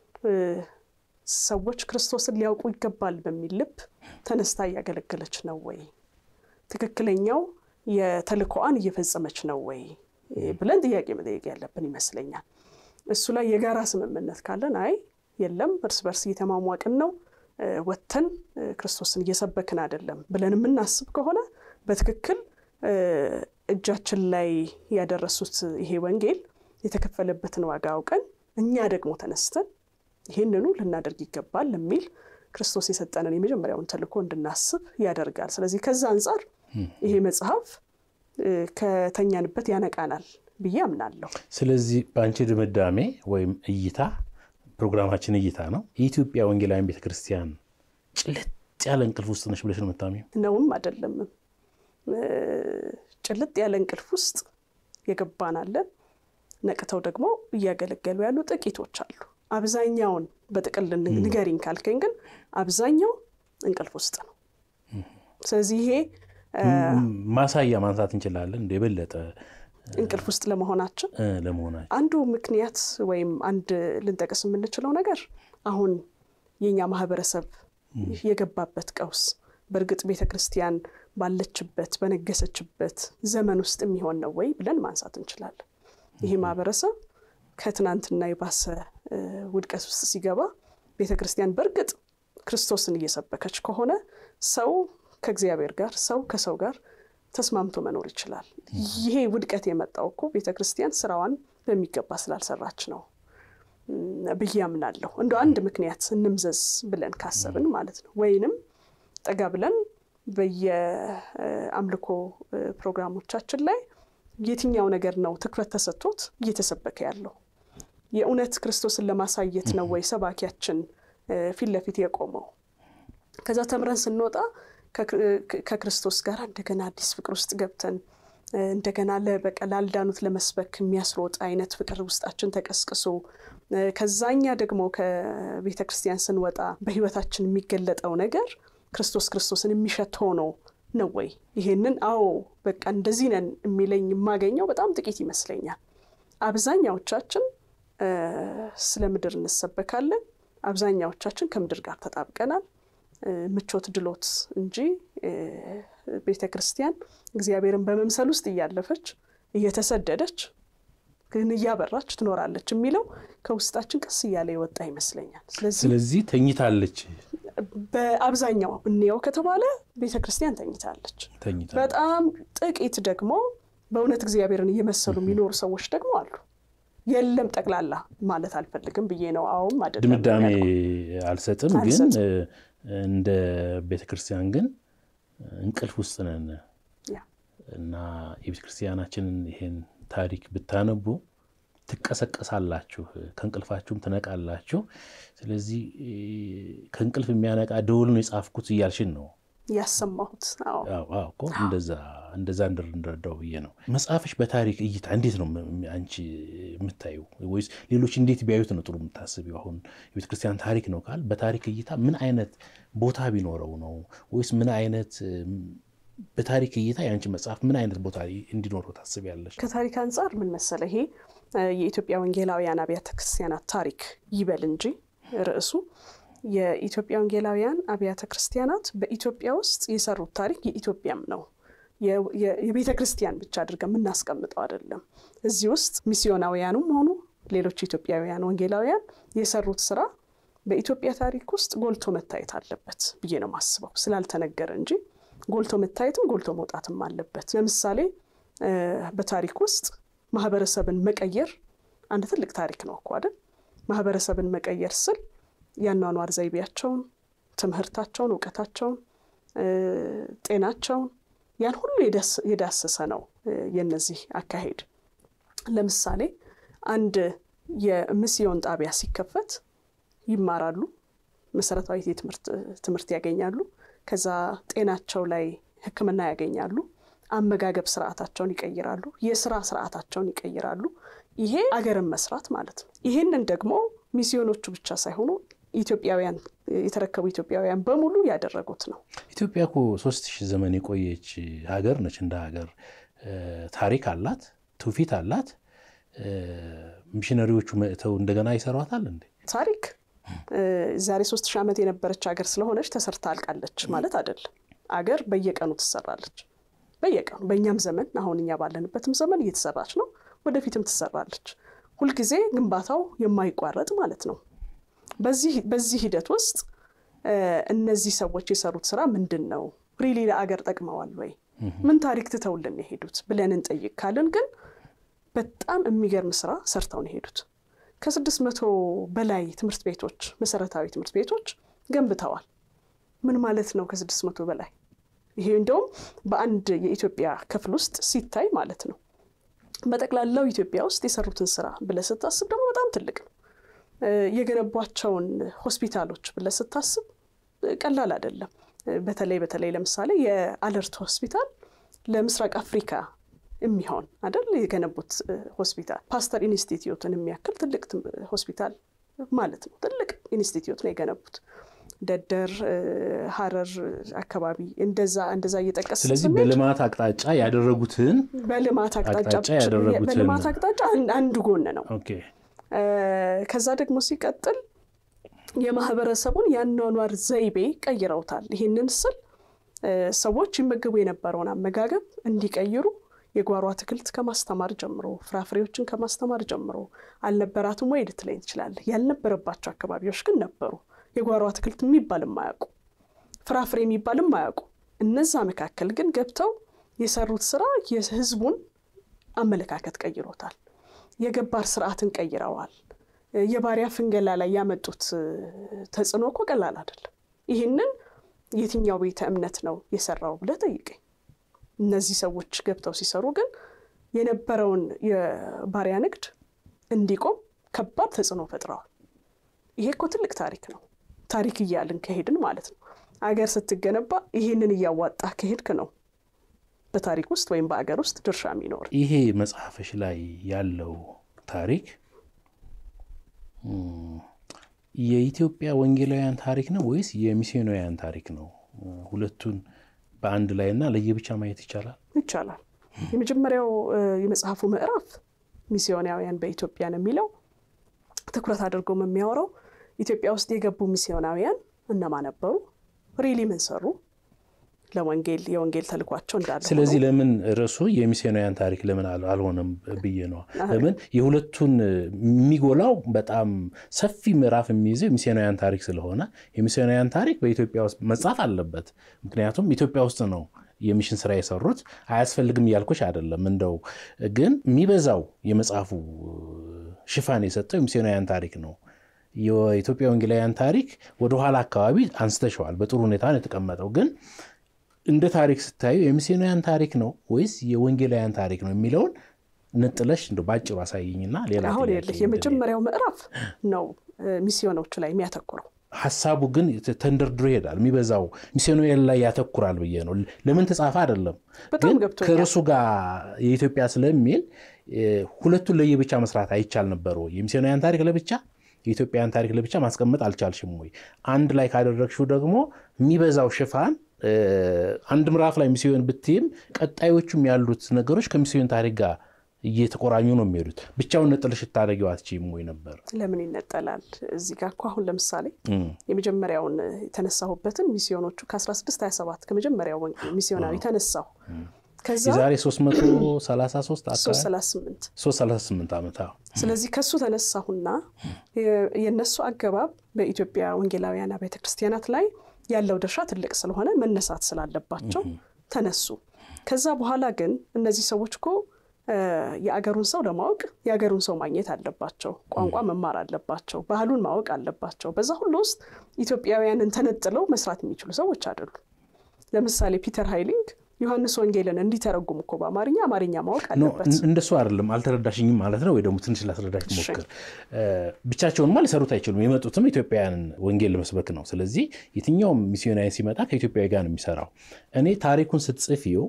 ሰዎች ክርስቶስን ሊያውቁ ይገባል በሚል ልብ ተነስታ ያገለገለች ነው ወይ? ትክክለኛው የተልእኮዋን እየፈጸመች ነው ወይ ብለን ጥያቄ መጠየቅ ያለብን ይመስለኛል። እሱ ላይ የጋራ ስምምነት ካለን አይ የለም እርስ በርስ እየተማሟቅን ነው ወተን ክርስቶስን እየሰበክን አይደለም ብለን የምናስብ ከሆነ በትክክል እጃችን ላይ ያደረሱት ይሄ ወንጌል የተከፈለበትን ዋጋ አውቀን እኛ ደግሞ ተነስተን ይሄንኑ ልናደርግ ይገባል ለሚል ክርስቶስ የሰጠንን የመጀመሪያውን ተልእኮ እንድናስብ ያደርጋል። ስለዚህ ከዛ አንፃር ይሄ መጽሐፍ ከተኛንበት ያነቃናል ብዬ አምናለሁ። ስለዚህ ባንቺ ድምዳሜ ወይም እይታ ፕሮግራማችን እይታ ነው የኢትዮጵያ ወንጌላውያን ቤተክርስቲያን ጭልጥ ያለ እንቅልፍ ውስጥ ነሽ ብለሽ ነው የምታምኚው? ነውም አይደለም። ጭልጥ ያለ እንቅልፍ ውስጥ የገባናለን ነቅተው ደግሞ እያገለገሉ ያሉ ጥቂቶች አሉ። አብዛኛውን በጥቅል ንገሪኝ ካልከኝ ግን አብዛኛው እንቅልፍ ውስጥ ነው። ስለዚህ ይሄ ማሳያ ማንሳት እንችላለን እንደ በለጠ እንቅልፍ ውስጥ ለመሆናቸው ለመሆናቸው አንዱ ምክንያት ወይም አንድ ልንጠቅስ የምንችለው ነገር አሁን የኛ ማህበረሰብ የገባበት ቀውስ በርግጥ ቤተክርስቲያን ባለችበት በነገሰችበት ዘመን ውስጥ የሚሆን ነው ወይ ብለን ማንሳት እንችላለን። ይሄ ማህበረሰብ ከትናንትና የባሰ ውድቀት ውስጥ ሲገባ ቤተክርስቲያን በርግጥ ክርስቶስን እየሰበከች ከሆነ ሰው ከእግዚአብሔር ጋር ሰው ከሰው ጋር ተስማምቶ መኖር ይችላል። ይሄ ውድቀት የመጣው እኮ ቤተክርስቲያን ስራዋን በሚገባ ስላልሰራች ነው ብዬ አምናለሁ። እንደ አንድ ምክንያት እንምዘዝ ብለን ካሰብን ማለት ነው። ወይንም ጠጋ ብለን በየአምልኮ ፕሮግራሞቻችን ላይ የትኛው ነገር ነው ትኩረት ተሰጥቶት እየተሰበከ ያለው? የእውነት ክርስቶስን ለማሳየት ነው ወይ ሰባኪያችን ፊት ለፊት የቆመው? ከዛ ተምረን ስንወጣ ከክርስቶስ ጋር እንደገና አዲስ ፍቅር ውስጥ ገብተን እንደገና ለበቀላል ዳኑት ለመስበክ የሚያስሮጥ አይነት ፍቅር ውስጣችን ተቀስቅሶ ከዛኛ ደግሞ ከቤተክርስቲያን ስንወጣ በህይወታችን የሚገለጠው ነገር ክርስቶስ ክርስቶስን የሚሸት ሆኖ ነው ወይ? ይሄንን አዎ በቃ እንደዚህ ነን የሚለኝ የማገኘው በጣም ጥቂት ይመስለኛል። አብዛኛዎቻችን ስለ ምድር እንሰበካለን። አብዛኛዎቻችን ከምድር ጋር ተጣብቀናል። ምቾት ድሎት እንጂ ቤተክርስቲያን እግዚአብሔርን በመምሰል ውስጥ እያለፈች እየተሰደደች ግን እያበራች ትኖራለች የሚለው ከውስጣችን ቀስ እያለ ይወጣ ይመስለኛል። ስለዚህ ስለዚህ ተኝታለች በአብዛኛው እንየው ከተባለ ቤተክርስቲያን ተኝታለች። በጣም ጥቂት ደግሞ በእውነት እግዚአብሔርን እየመሰሉ የሚኖሩ ሰዎች ደግሞ አሉ። የለም ጠቅላላ ማለት አልፈልግም ብዬ ነው አሁን አይደለም ድምዳሜ አልሰጥም ግን እንደ ቤተክርስቲያን ግን እንቅልፍ ውስጥ ነን እና የቤተክርስቲያናችንን ይሄን ታሪክ ብታነቡ ትቀሰቀሳላችሁ ከእንቅልፋችሁም ትነቃላችሁ ስለዚህ ከእንቅልፍ የሚያነቃ ደውል ነው የጻፍኩት ይያልሽን ነው ያሰማሁት አዎ አዎ እኮ እንደዛ እንደዛ እንደረዳው ብዬ ነው መጽሐፍሽ በታሪክ እይታ እንዴት ነው አንቺ የምታዩ ወይስ ሌሎች እንዴት ቢያዩት ነው ጥሩ የምታስቢው አሁን የቤተክርስቲያን ታሪክ ነው ካል በታሪክ እይታ ምን አይነት ቦታ ቢኖረው ነው ወይስ ምን አይነት በታሪክ እይታ ያንቺ መጽሐፍ ምን አይነት ቦታ እንዲኖረው ታስቢያለሽ ከታሪክ አንፃር ምን መሰለ ይሄ የኢትዮጵያ ወንጌላውያን አብያተ ክርስቲያናት ታሪክ ይበል እንጂ ርዕሱ የኢትዮጵያ ወንጌላውያን አብያተ ክርስቲያናት በኢትዮጵያ ውስጥ የሰሩት ታሪክ የኢትዮጵያም ነው የቤተ ክርስቲያን ብቻ አድርገን እናስቀምጠው አይደለም እዚህ ውስጥ ሚስዮናውያኑም ሆኑ ሌሎች ኢትዮጵያውያን ወንጌላውያን የሰሩት ስራ በኢትዮጵያ ታሪክ ውስጥ ጎልቶ መታየት አለበት ብዬ ነው ማስበው ስላልተነገረ እንጂ ጎልቶ መታየትም ጎልቶ መውጣትም አለበት ለምሳሌ በታሪክ ውስጥ ማህበረሰብን መቀየር አንድ ትልቅ ታሪክ ነው እኮ አይደል ማህበረሰብን መቀየር ስል ያኗኗር ዘይቤያቸውን ትምህርታቸውን ዕውቀታቸውን ጤናቸውን ያን ሁሉ የዳሰሰ ነው የነዚህ አካሄድ ለምሳሌ አንድ የሚስዮን ጣቢያ ሲከፈት ይማራሉ መሰረታዊ የትምህርት ትምህርት ያገኛሉ ከዛ ጤናቸው ላይ ህክምና ያገኛሉ አመጋገብ ስርዓታቸውን ይቀይራሉ የሥራ ስርዓታቸውን ይቀይራሉ ይሄ አገርን መስራት ማለት ነው ይሄንን ደግሞ ሚስዮኖቹ ብቻ ሳይሆኑ ኢትዮጵያውያን የተረከቡ ኢትዮጵያውያን በሙሉ ያደረጉት ነው ኢትዮጵያ እኮ ሶስት ሺህ ዘመን የቆየች ሀገር ነች እንደ ሀገር ታሪክ አላት ትውፊት አላት ሚሽነሪዎቹ መጥተው እንደገና ይሰሯታል እንዴ ታሪክ ዛሬ ሶስት ሺህ ዓመት የነበረች ሀገር ስለሆነች ተሰርታ አልቃለች ማለት አይደለም ሀገር በየቀኑ ትሰራለች በየቀኑ በእኛም ዘመን አሁንኛ ባለንበትም ዘመን እየተሰራች ነው ወደፊትም ትሰራለች ሁሉ ጊዜ ግንባታው የማይቋረጥ ማለት ነው በዚህ በዚህ ሂደት ውስጥ እነዚህ ሰዎች የሰሩት ስራ ምንድነው ሪሊ ለአገር ጠቅመዋል ወይ ምን ታሪክ ትተውልን የሄዱት ብለን እንጠይቅ ካልን ግን በጣም የሚገርም ስራ ሰርተው ነው የሄዱት ከስድስት መቶ በላይ ትምህርት ቤቶች መሰረታዊ ትምህርት ቤቶች ገንብተዋል ምን ማለት ነው ከስድስት መቶ በላይ ይሄ እንደውም በአንድ የኢትዮጵያ ክፍል ውስጥ ሲታይ ማለት ነው በጠቅላላው ኢትዮጵያ ውስጥ የሰሩትን ስራ ብለህ ስታስብ ደግሞ በጣም ትልቅ ነው የገነቧቸውን ሆስፒታሎች ብለህ ስታስብ ቀላል አይደለም በተለይ በተለይ ለምሳሌ የአለርት ሆስፒታል ለምስራቅ አፍሪካ የሚሆን አይደል የገነቡት ሆስፒታል ፓስተር ኢንስቲትዩትን የሚያክል ትልቅ ሆስፒታል ማለት ነው ትልቅ ኢንስቲትዩት ነው የገነቡት ደደር ሐረር አካባቢ እንደዛ እንደዛ እየተጠቀሰ ስለዚህ በልማት አቅጣጫ ያደረጉትን በልማት አቅጣጫ ያደረጉትን በልማት አቅጣጫ አንዱ ጎን ነው ኦኬ ከዛ ደግሞ ሲቀጥል የማህበረሰቡን ያኗኗር ዘይቤ ቀይረውታል ይሄንን ስል ሰዎች ይመገቡ የነበረውን አመጋገብ እንዲቀይሩ የጓሮ አትክልት ከማስተማር ጀምሮ ፍራፍሬዎችን ከማስተማር ጀምሮ አልነበራቱም ወይ ልትለኝ ይችላል ያልነበረባቸው አካባቢዎች ግን ነበሩ የጓሮ አትክልት የሚባል ማያውቁ ፍራፍሬ የሚባል ማያውቁ እነዛ መካከል ግን ገብተው የሰሩት ስራ የህዝቡን አመለካከት ቀይሮታል የገባር ስርዓትን ቀይረዋል የባሪያ ፍንገላ ላይ ያመጡት ተጽዕኖ እኮ ቀላል አይደለም ይሄንን የትኛው ቤተ እምነት ነው የሰራው ብለ ጠይቀኝ እነዚህ ሰዎች ገብተው ሲሰሩ ግን የነበረውን የባሪያ ንግድ እንዲቆም ከባድ ተጽዕኖ ፈጥረዋል ይሄ እኮ ትልቅ ታሪክ ነው ታሪክ ይያልን ከሄድን ማለት ነው አገር ስትገነባ ይሄንን ያዋጣ ከሄድክ ነው በታሪክ ውስጥ ወይም በአገር ውስጥ ድርሻ የሚኖር ይሄ መጽሐፍሽ ላይ ያለው ታሪክ የኢትዮጵያ ወንጌላውያን ታሪክ ነው ወይስ የሚስዮናውያን ታሪክ ነው ሁለቱን በአንድ ላይና ለየብቻ ማየት ይቻላል ይቻላል የመጀመሪያው የመጽሐፉ ምዕራፍ ሚስዮናውያን በኢትዮጵያ ነው የሚለው ትኩረት አድርጎ የሚያወራው ኢትዮጵያ ውስጥ የገቡ ሚስዮናውያን እነማን ነበሩ ሪሊ ምን ሰሩ ለወንጌል የወንጌል ተልኳቸው እንዳለ ስለዚህ ለምን ርዕሱ የሚስዮናውያን ታሪክ ለምን አልሆነም ብዬ ነው ለምን የሁለቱን የሚጎላው በጣም ሰፊ ምዕራፍ የሚይዘው የሚስዮናውያን ታሪክ ስለሆነ የሚስዮናውያን ታሪክ በኢትዮጵያ ውስጥ መጻፍ አለበት ምክንያቱም ኢትዮጵያ ውስጥ ነው የሚሽን ስራ የሰሩት አያስፈልግም ያልኩሽ አይደለም እንደው ግን የሚበዛው የመጽሐፉ ሽፋን የሰጠው የሚስዮናውያን ታሪክ ነው። የኢትዮጵያ ወንጌላውያን ታሪክ ወደ ኋላ አካባቢ አንስተሽዋል፣ በጥሩ ሁኔታ ነው የተቀመጠው። ግን እንደ ታሪክ ስታዩ የሚስዮናውያን ታሪክ ነው ወይስ የወንጌላውያን ታሪክ ነው የሚለውን ነጥለሽ እንደው ባጭሩ አሳይኝና ሌላ አሁን ያለ የመጀመሪያው ምዕራፍ ነው ሚስዮኖቹ ላይ የሚያተኩረው። ሐሳቡ ግን ተንደርድሮ ይሄዳል። የሚበዛው ሚስዮናውያን ላይ ያተኩራል ብዬ ነው። ለምን ተጻፈ አይደለም ግን ከርሱ ጋር የኢትዮጵያ ስለሚል ሁለቱን ለየብቻ መስራት አይቻል ነበር ወይ? የሚስዮናውያን ታሪክ ለብቻ የኢትዮጵያን ታሪክ ለብቻ ማስቀመጥ አልቻልሽም ወይ? አንድ ላይ ካደረግሽው ደግሞ የሚበዛው ሽፋን አንድ ምዕራፍ ላይ ሚስዮን ብትይም ቀጣዮቹም ያሉት ነገሮች ከሚስዮን ታሪክ ጋር እየተቆራኙ ነው የሚሄዱት። ብቻውን ነጥለሽ ታደርጊው አትችይም ወይ ነበር? ለምን ይነጠላል? እዚህ ጋር እኮ አሁን ለምሳሌ የመጀመሪያውን ተነሳሁበትን ሚስዮኖቹ ከ1627 ከመጀመሪያው ሚስዮናዊ ተነሳሁ ከዛ ዛሬ ሶስት መቶ ሰላሳ ሶስት አካባቢ ሶስት መቶ ሰላሳ ስምንት ሶስት መቶ ሰላሳ ስምንት ዓመት። ስለዚህ ከሱ ተነሳሁና የነሱ አገባብ በኢትዮጵያ ወንጌላውያን አብያተ ክርስቲያናት ላይ ያለው ድርሻ ትልቅ ስለሆነ መነሳት ስላለባቸው ተነሱ። ከዛ በኋላ ግን እነዚህ ሰዎች እኮ የአገሩን ሰው ለማወቅ የአገሩን ሰው ማግኘት አለባቸው፣ ቋንቋ መማር አለባቸው፣ ባህሉን ማወቅ አለባቸው። በዛ ሁሉ ውስጥ ኢትዮጵያውያንን ተነጥለው መስራት የሚችሉ ሰዎች አይደሉም። ለምሳሌ ፒተር ሃይሊንግ ዮሐንስ ወንጌልን እንዲተረጉም እኮ በአማርኛ አማርኛ ማወቅ አለበት። እንደሱ አይደለም። አልተረዳሽኝም ማለት ነው ወይ ደግሞ ትንሽ ላስረዳሽ ሞክር። ብቻቸውን ማለት ሰሩት አይችሉም። የመጡትም ኢትዮጵያውያን ወንጌል መስበክ ነው። ስለዚህ የትኛውም ሚስዮናዊ ሲመጣ ከኢትዮጵያዊ ጋር ነው የሚሰራው። እኔ ታሪኩን ስትጽፊው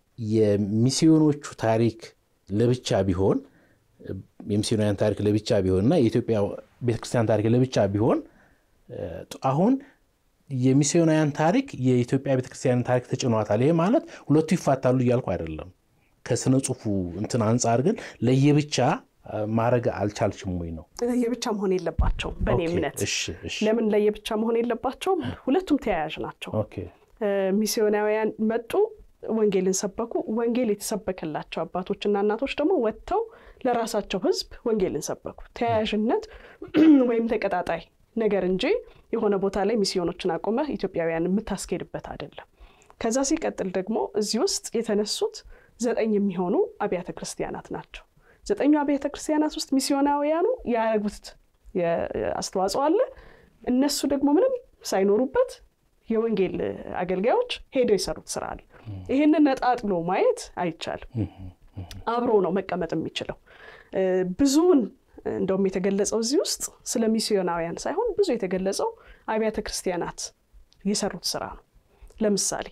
የሚስዮኖቹ ታሪክ ለብቻ ቢሆን የሚስዮናውያን ታሪክ ለብቻ ቢሆንና የኢትዮጵያ ቤተክርስቲያን ታሪክ ለብቻ ቢሆን አሁን የሚስዮናውያን ታሪክ የኢትዮጵያ ቤተክርስቲያን ታሪክ ተጭኗታል። ይሄ ማለት ሁለቱ ይፋታሉ እያልኩ አይደለም። ከስነ ጽሁፉ እንትን አንፃር ግን ለየብቻ ማረግ አልቻልሽም ወይ ነው? ለየብቻ መሆን የለባቸውም በእኔ እምነት። ለምን ለየብቻ መሆን የለባቸውም? ሁለቱም ተያያዥ ናቸው። ኦኬ ሚስዮናውያን መጡ፣ ወንጌልን ሰበኩ። ወንጌል የተሰበከላቸው አባቶችና እናቶች ደግሞ ወጥተው ለራሳቸው ህዝብ ወንጌልን ሰበኩ። ተያያዥነት ወይም ተቀጣጣይ ነገር እንጂ የሆነ ቦታ ላይ ሚስዮኖችን አቆመ ኢትዮጵያውያን የምታስኬድበት አይደለም። ከዛ ሲቀጥል ደግሞ እዚህ ውስጥ የተነሱት ዘጠኝ የሚሆኑ አብያተ ክርስቲያናት ናቸው። ዘጠኙ አብያተ ክርስቲያናት ውስጥ ሚስዮናውያኑ ያደረጉት አስተዋጽኦ አለ። እነሱ ደግሞ ምንም ሳይኖሩበት የወንጌል አገልጋዮች ሄደው የሰሩት ስራ አለ። ይሄንን ነጣጥሎ ማየት አይቻልም። አብሮ ነው መቀመጥ የሚችለው። ብዙውን እንደውም የተገለጸው እዚህ ውስጥ ስለ ሚስዮናውያን ሳይሆን ብዙ የተገለጸው አብያተ ክርስቲያናት የሰሩት ስራ ነው። ለምሳሌ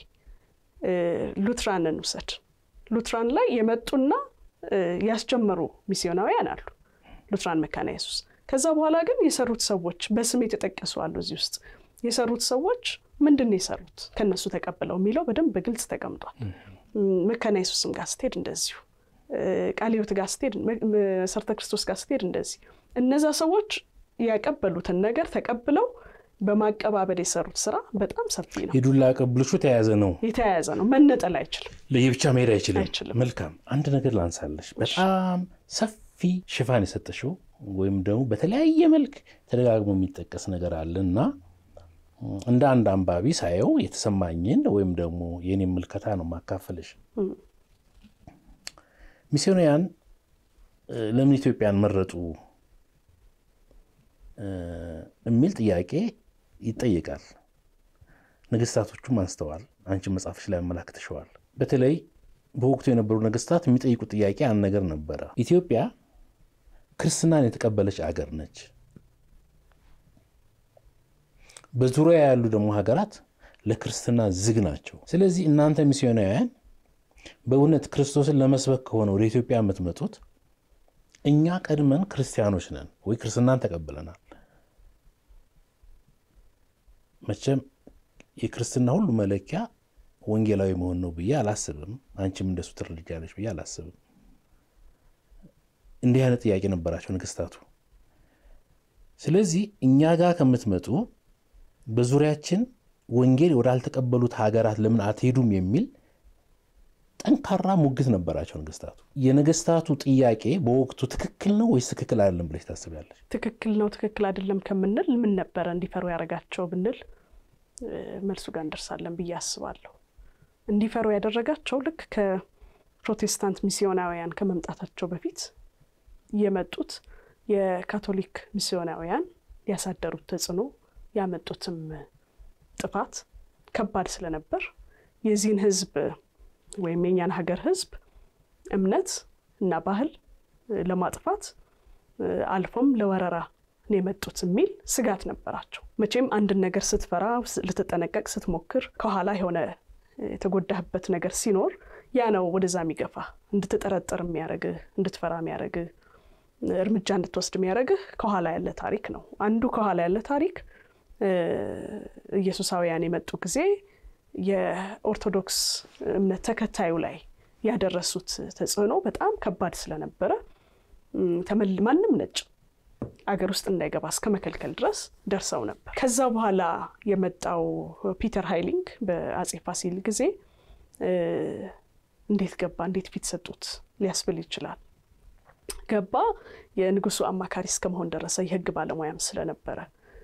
ሉትራንን ውሰድ። ሉትራን ላይ የመጡና ያስጀመሩ ሚስዮናውያን አሉ፣ ሉትራን መካነ ኢየሱስ። ከዛ በኋላ ግን የሰሩት ሰዎች በስም የተጠቀሱ አሉ። እዚህ ውስጥ የሰሩት ሰዎች ምንድነው የሰሩት ከነሱ ተቀበለው የሚለው በደንብ በግልጽ ተቀምጧል። መካነ ኢየሱስም ጋር ስትሄድ እንደዚሁ፣ ቃልዮት ጋር ስትሄድ፣ መሰረተ ክርስቶስ ጋር ስትሄድ እንደዚህ እነዛ ሰዎች ያቀበሉትን ነገር ተቀብለው በማቀባበል የሰሩት ስራ በጣም ሰፊ ነው። የዱላ ቀብልሹ ተያያዘ ነው የተያያዘ ነው። መነጠል አይችልም፣ ለየብቻ መሄድ አይችልም። መልካም አንድ ነገር ላንሳለሽ። በጣም ሰፊ ሽፋን የሰጠሽው ወይም ደግሞ በተለያየ መልክ ተደጋግሞ የሚጠቀስ ነገር አለና እንደ አንድ አንባቢ ሳየው የተሰማኝን ወይም ደግሞ የኔ ምልከታ ነው ማካፈልሽ። ሚስዮናውያን ለምን ኢትዮጵያን መረጡ የሚል ጥያቄ ይጠይቃል። ነገስታቶቹም አንስተዋል፣ አንቺ መጽሐፍሽ ላይ አመላክተሽዋል። በተለይ በወቅቱ የነበሩ ነገስታት የሚጠይቁት ጥያቄ አንድ ነገር ነበረ። ኢትዮጵያ ክርስትናን የተቀበለች አገር ነች። በዙሪያ ያሉ ደግሞ ሀገራት ለክርስትና ዝግ ናቸው። ስለዚህ እናንተ ሚስዮናውያን በእውነት ክርስቶስን ለመስበክ ከሆነ ወደ ኢትዮጵያ የምትመጡት እኛ ቀድመን ክርስቲያኖች ነን ወይ ክርስትናን ተቀበለናል። መቼም የክርስትና ሁሉ መለኪያ ወንጌላዊ መሆን ነው ብዬ አላስብም። አንቺም እንደሱ ትረዳለሽ ብዬ አላስብም። እንዲህ አይነት ጥያቄ ነበራቸው ነገስታቱ። ስለዚህ እኛ ጋር ከምትመጡ በዙሪያችን ወንጌል ወዳልተቀበሉት ሀገራት ለምን አትሄዱም የሚል ጠንካራ ሙግት ነበራቸው ነገስታቱ። የነገስታቱ ጥያቄ በወቅቱ ትክክል ነው ወይስ ትክክል አይደለም ብለሽ ታስቢያለሽ? ትክክል ነው ትክክል አይደለም ከምንል ምን ነበር እንዲፈሩ ያደረጋቸው ብንል መልሱ ጋር እንደርሳለን ብዬ አስባለሁ። እንዲፈሩ ያደረጋቸው ልክ ከፕሮቴስታንት ሚስዮናውያን ከመምጣታቸው በፊት የመጡት የካቶሊክ ሚስዮናውያን ያሳደሩት ተጽዕኖ ያመጡትም ጥፋት ከባድ ስለነበር የዚህን ህዝብ ወይም የኛን ሀገር ህዝብ እምነት እና ባህል ለማጥፋት አልፎም ለወረራ ነው የመጡት የሚል ስጋት ነበራቸው። መቼም አንድ ነገር ስትፈራ ልትጠነቀቅ ስትሞክር ከኋላ የሆነ የተጎዳህበት ነገር ሲኖር ያ ነው ወደዛ የሚገፋ እንድትጠረጥር የሚያረግ እንድትፈራ የሚያረግ እርምጃ እንድትወስድ የሚያረግ ከኋላ ያለ ታሪክ ነው። አንዱ ከኋላ ያለ ታሪክ ኢየሱሳውያን የመጡ ጊዜ የኦርቶዶክስ እምነት ተከታዩ ላይ ያደረሱት ተጽዕኖ በጣም ከባድ ስለነበረ ተመል ማንም ነጭ አገር ውስጥ እንዳይገባ እስከ መከልከል ድረስ ደርሰው ነበር። ከዛ በኋላ የመጣው ፒተር ሃይሊንግ በአጼ ፋሲል ጊዜ እንዴት ገባ እንዴት ፊት ሰጡት ሊያስብል ይችላል። ገባ የንጉሱ አማካሪ እስከመሆን ደረሰ የህግ ባለሙያም ስለነበረ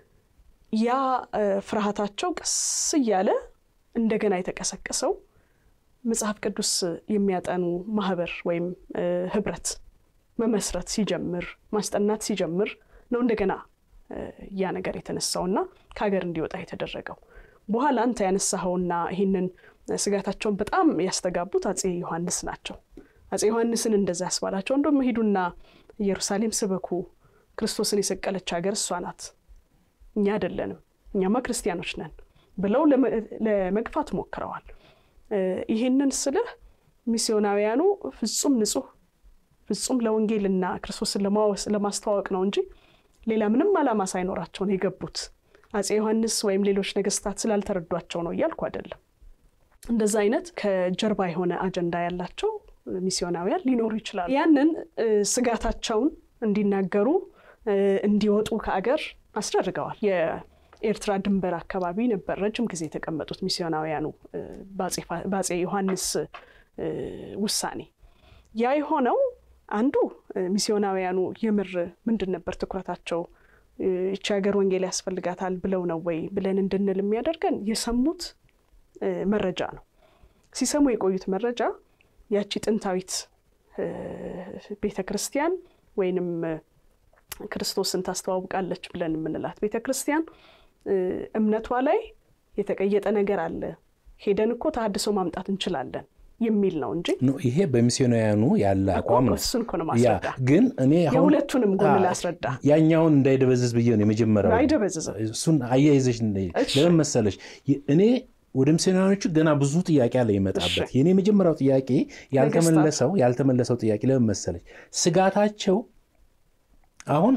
ያ ፍርሃታቸው ቀስ እያለ እንደገና የተቀሰቀሰው መጽሐፍ ቅዱስ የሚያጠኑ ማህበር ወይም ህብረት መመስረት ሲጀምር ማስጠናት ሲጀምር ነው እንደገና ያ ነገር የተነሳውና ከሀገር እንዲወጣ የተደረገው። በኋላ አንተ ያነሳውና ይሄንን ስጋታቸውን በጣም ያስተጋቡት አጼ ዮሐንስ ናቸው። አጼ ዮሐንስን እንደዛ ያስባላቸው እንደም ሄዱና ኢየሩሳሌም ስበኩ ክርስቶስን የሰቀለች ሀገር እሷ ናት እኛ አይደለንም እኛማ ክርስቲያኖች ነን ብለው ለመግፋት ሞክረዋል። ይሄንን ስለ ሚስዮናውያኑ ፍጹም ንጹህ ፍጹም ለወንጌልና ክርስቶስን ለማወስ ለማስተዋወቅ ነው እንጂ ሌላ ምንም ዓላማ ሳይኖራቸው ነው የገቡት። አጼ ዮሐንስ ወይም ሌሎች ነገስታት ስላልተረዷቸው ነው ይያልኩ አይደለም። እንደዛ አይነት ከጀርባ የሆነ አጀንዳ ያላቸው ሚስዮናውያን ሊኖሩ ይችላል። ያንን ስጋታቸውን እንዲናገሩ እንዲወጡ ከአገር አስደርገዋል። የኤርትራ ድንበር አካባቢ ነበር ረጅም ጊዜ የተቀመጡት ሚስዮናውያኑ በአጼ ዮሐንስ ውሳኔ። ያ የሆነው አንዱ ሚስዮናውያኑ የምር ምንድን ነበር ትኩረታቸው እቺ ሀገር ወንጌል ያስፈልጋታል ብለው ነው ወይ ብለን እንድንል የሚያደርገን የሰሙት መረጃ ነው። ሲሰሙ የቆዩት መረጃ ያቺ ጥንታዊት ቤተክርስቲያን ወይንም ክርስቶስን ታስተዋውቃለች ብለን የምንላት ቤተክርስቲያን እምነቷ ላይ የተቀየጠ ነገር አለ ሄደን እኮ ተሐድሶ ማምጣት እንችላለን የሚል ነው እንጂ ነው ይሄ በሚስዮናውያኑ ያለ አቋም ነው። እሱን እኮ ነው ማስረዳ ግን እኔ አሁን የሁለቱንም ጎን ላስረዳ ያኛውን እንዳይደበዝዝ ብዬ ነው የመጀመሪያው አይደበዝዝ እሱን አያይዘሽ ለምን መሰለሽ እኔ ወደ ሚስዮናውያኖቹ ገና ብዙ ጥያቄ አለ ይመጣበት። የኔ የመጀመሪያው ጥያቄ ያልተመለሰው ያልተመለሰው ጥያቄ ለምን መሰለሽ ስጋታቸው አሁን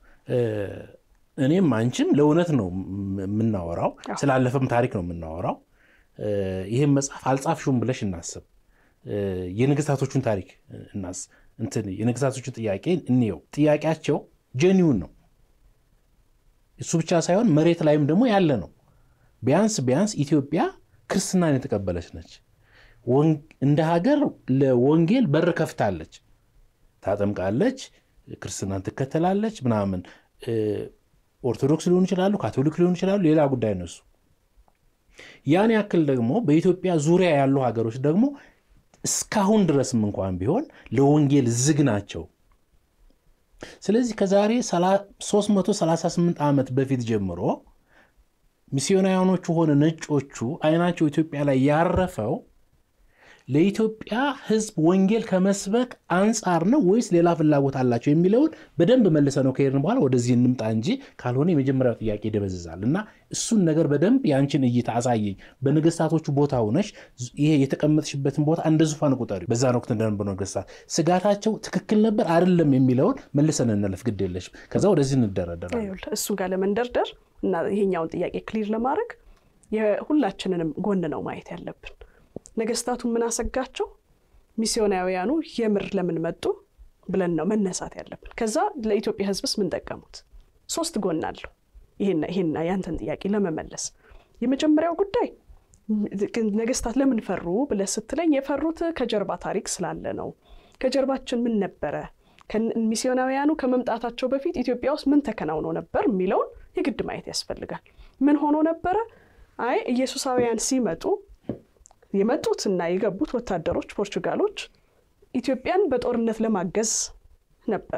እኔም አንቺም ለእውነት ነው የምናወራው ስላለፈም ታሪክ ነው የምናወራው። ይሄን መጽሐፍ አልጻፍሽውም ብለሽ እናስብ የንግስታቶቹን ታሪክ እናስ እንትን የንግስታቶቹን ጥያቄ እንየው። ጥያቄያቸው ጄኒውን ነው። እሱ ብቻ ሳይሆን መሬት ላይም ደግሞ ያለ ነው። ቢያንስ ቢያንስ ኢትዮጵያ ክርስትናን የተቀበለች ነች። እንደ ሀገር ለወንጌል በር ከፍታለች፣ ታጠምቃለች፣ ክርስትናን ትከተላለች ምናምን። ኦርቶዶክስ ሊሆኑ ይችላሉ፣ ካቶሊክ ሊሆኑ ይችላሉ፣ ሌላ ጉዳይ ነው እሱ። ያን ያክል ደግሞ በኢትዮጵያ ዙሪያ ያሉ ሀገሮች ደግሞ እስካሁን ድረስም እንኳን ቢሆን ለወንጌል ዝግ ናቸው። ስለዚህ ከዛሬ ሶስት መቶ ሰላሳ ስምንት ዓመት በፊት ጀምሮ ሚስዮናውያኖቹ ሆነ ነጮቹ አይናቸው ኢትዮጵያ ላይ ያረፈው ለኢትዮጵያ ህዝብ ወንጌል ከመስበክ አንፃር ነው ወይስ ሌላ ፍላጎት አላቸው የሚለውን በደንብ መልሰው ነው ከሄድን በኋላ ወደዚህ እንምጣ እንጂ ካልሆነ የመጀመሪያው ጥያቄ ይደበዝዛልና እሱን ነገር በደንብ ያንቺን እይታ አሳየኝ። በነገስታቶቹ ቦታ ሆነሽ ይሄ የተቀመጥሽበትን ቦታ እንደ ዙፋን ቁጠሪ። በዛ ነው ከተንደንበ ነገስታት ስጋታቸው ትክክል ነበር አይደለም የሚለውን መልሰን እንለፍ ግድ የለሽ። ከዛ ወደዚህ እንደረደራለን። እሱ ጋር ለመንደርደር እና ይሄኛውን ጥያቄ ክሊር ለማድረግ የሁላችንንም ጎን ነው ማየት ያለብን። ነገስታቱ ምን አሰጋቸው ሚስዮናውያኑ የምር ለምን መጡ ብለን ነው መነሳት ያለብን። ከዛ ለኢትዮጵያ ህዝብስ ምን ጠቀሙት? ሶስት ጎን አለው ይሄና ይሄና ያንተን ጥያቄ ለመመለስ። የመጀመሪያው ጉዳይ ነገስታት ለምን ፈሩ ብለ ስትለኝ የፈሩት ከጀርባ ታሪክ ስላለ ነው። ከጀርባችን ምን ነበረ? ሚስዮናውያኑ ከመምጣታቸው በፊት ኢትዮጵያ ውስጥ ምን ተከናውኖ ነበር የሚለውን የግድ ማየት ያስፈልጋል። ምን ሆኖ ነበር? አይ ኢየሱሳውያን ሲመጡ የመጡትና የገቡት ወታደሮች ፖርቹጋሎች ኢትዮጵያን በጦርነት ለማገዝ ነበር።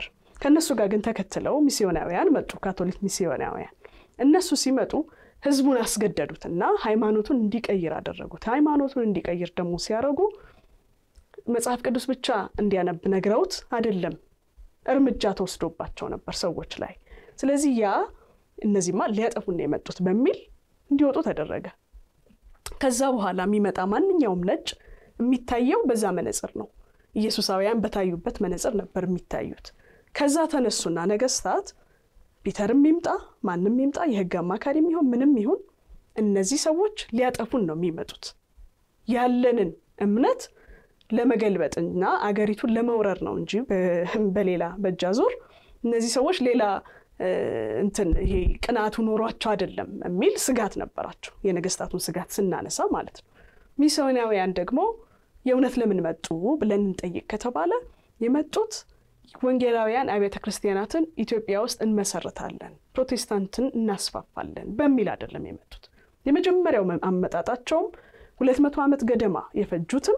ከነሱ ጋር ግን ተከትለው ሚስዮናውያን መጡ ካቶሊክ ሚስዮናውያን እነሱ ሲመጡ ህዝቡን አስገደዱትና ሃይማኖቱን እንዲቀይር አደረጉት ሃይማኖቱን እንዲቀይር ደግሞ ሲያረጉ መጽሐፍ ቅዱስ ብቻ እንዲያነብ ነግረውት አይደለም እርምጃ ተወስዶባቸው ነበር ሰዎች ላይ ስለዚህ ያ እነዚህማ ሊያጠፉን ነው የመጡት በሚል እንዲወጡ ተደረገ ከዛ በኋላ የሚመጣ ማንኛውም ነጭ የሚታየው በዛ መነጽር ነው ኢየሱሳውያን በታዩበት መነጽር ነበር የሚታዩት ከዛ ተነሱና ነገስታት ፒተርም ይምጣ ማንንም ይምጣ የህግ አማካሪም ይሁን ምንም ይሁን እነዚህ ሰዎች ሊያጠፉን ነው የሚመጡት ያለንን እምነት ለመገልበጥና አገሪቱን ለመውረር ነው እንጂ በሌላ በጃዞር እነዚህ ሰዎች ሌላ እንትን ይሄ ቅናቱ ኖሯቸው አይደለም የሚል ስጋት ነበራቸው የነገስታቱን ስጋት ስናነሳ ማለት ነው ሚስዮናውያን ደግሞ የእውነት ለምን መጡ ብለን እንጠይቅ ከተባለ የመጡት ወንጌላውያን አብያተ ክርስቲያናትን ኢትዮጵያ ውስጥ እንመሰርታለን ፕሮቴስታንትን እናስፋፋለን በሚል አይደለም የመጡት የመጀመሪያው አመጣጣቸውም ሁለት መቶ ዓመት ገደማ የፈጁትም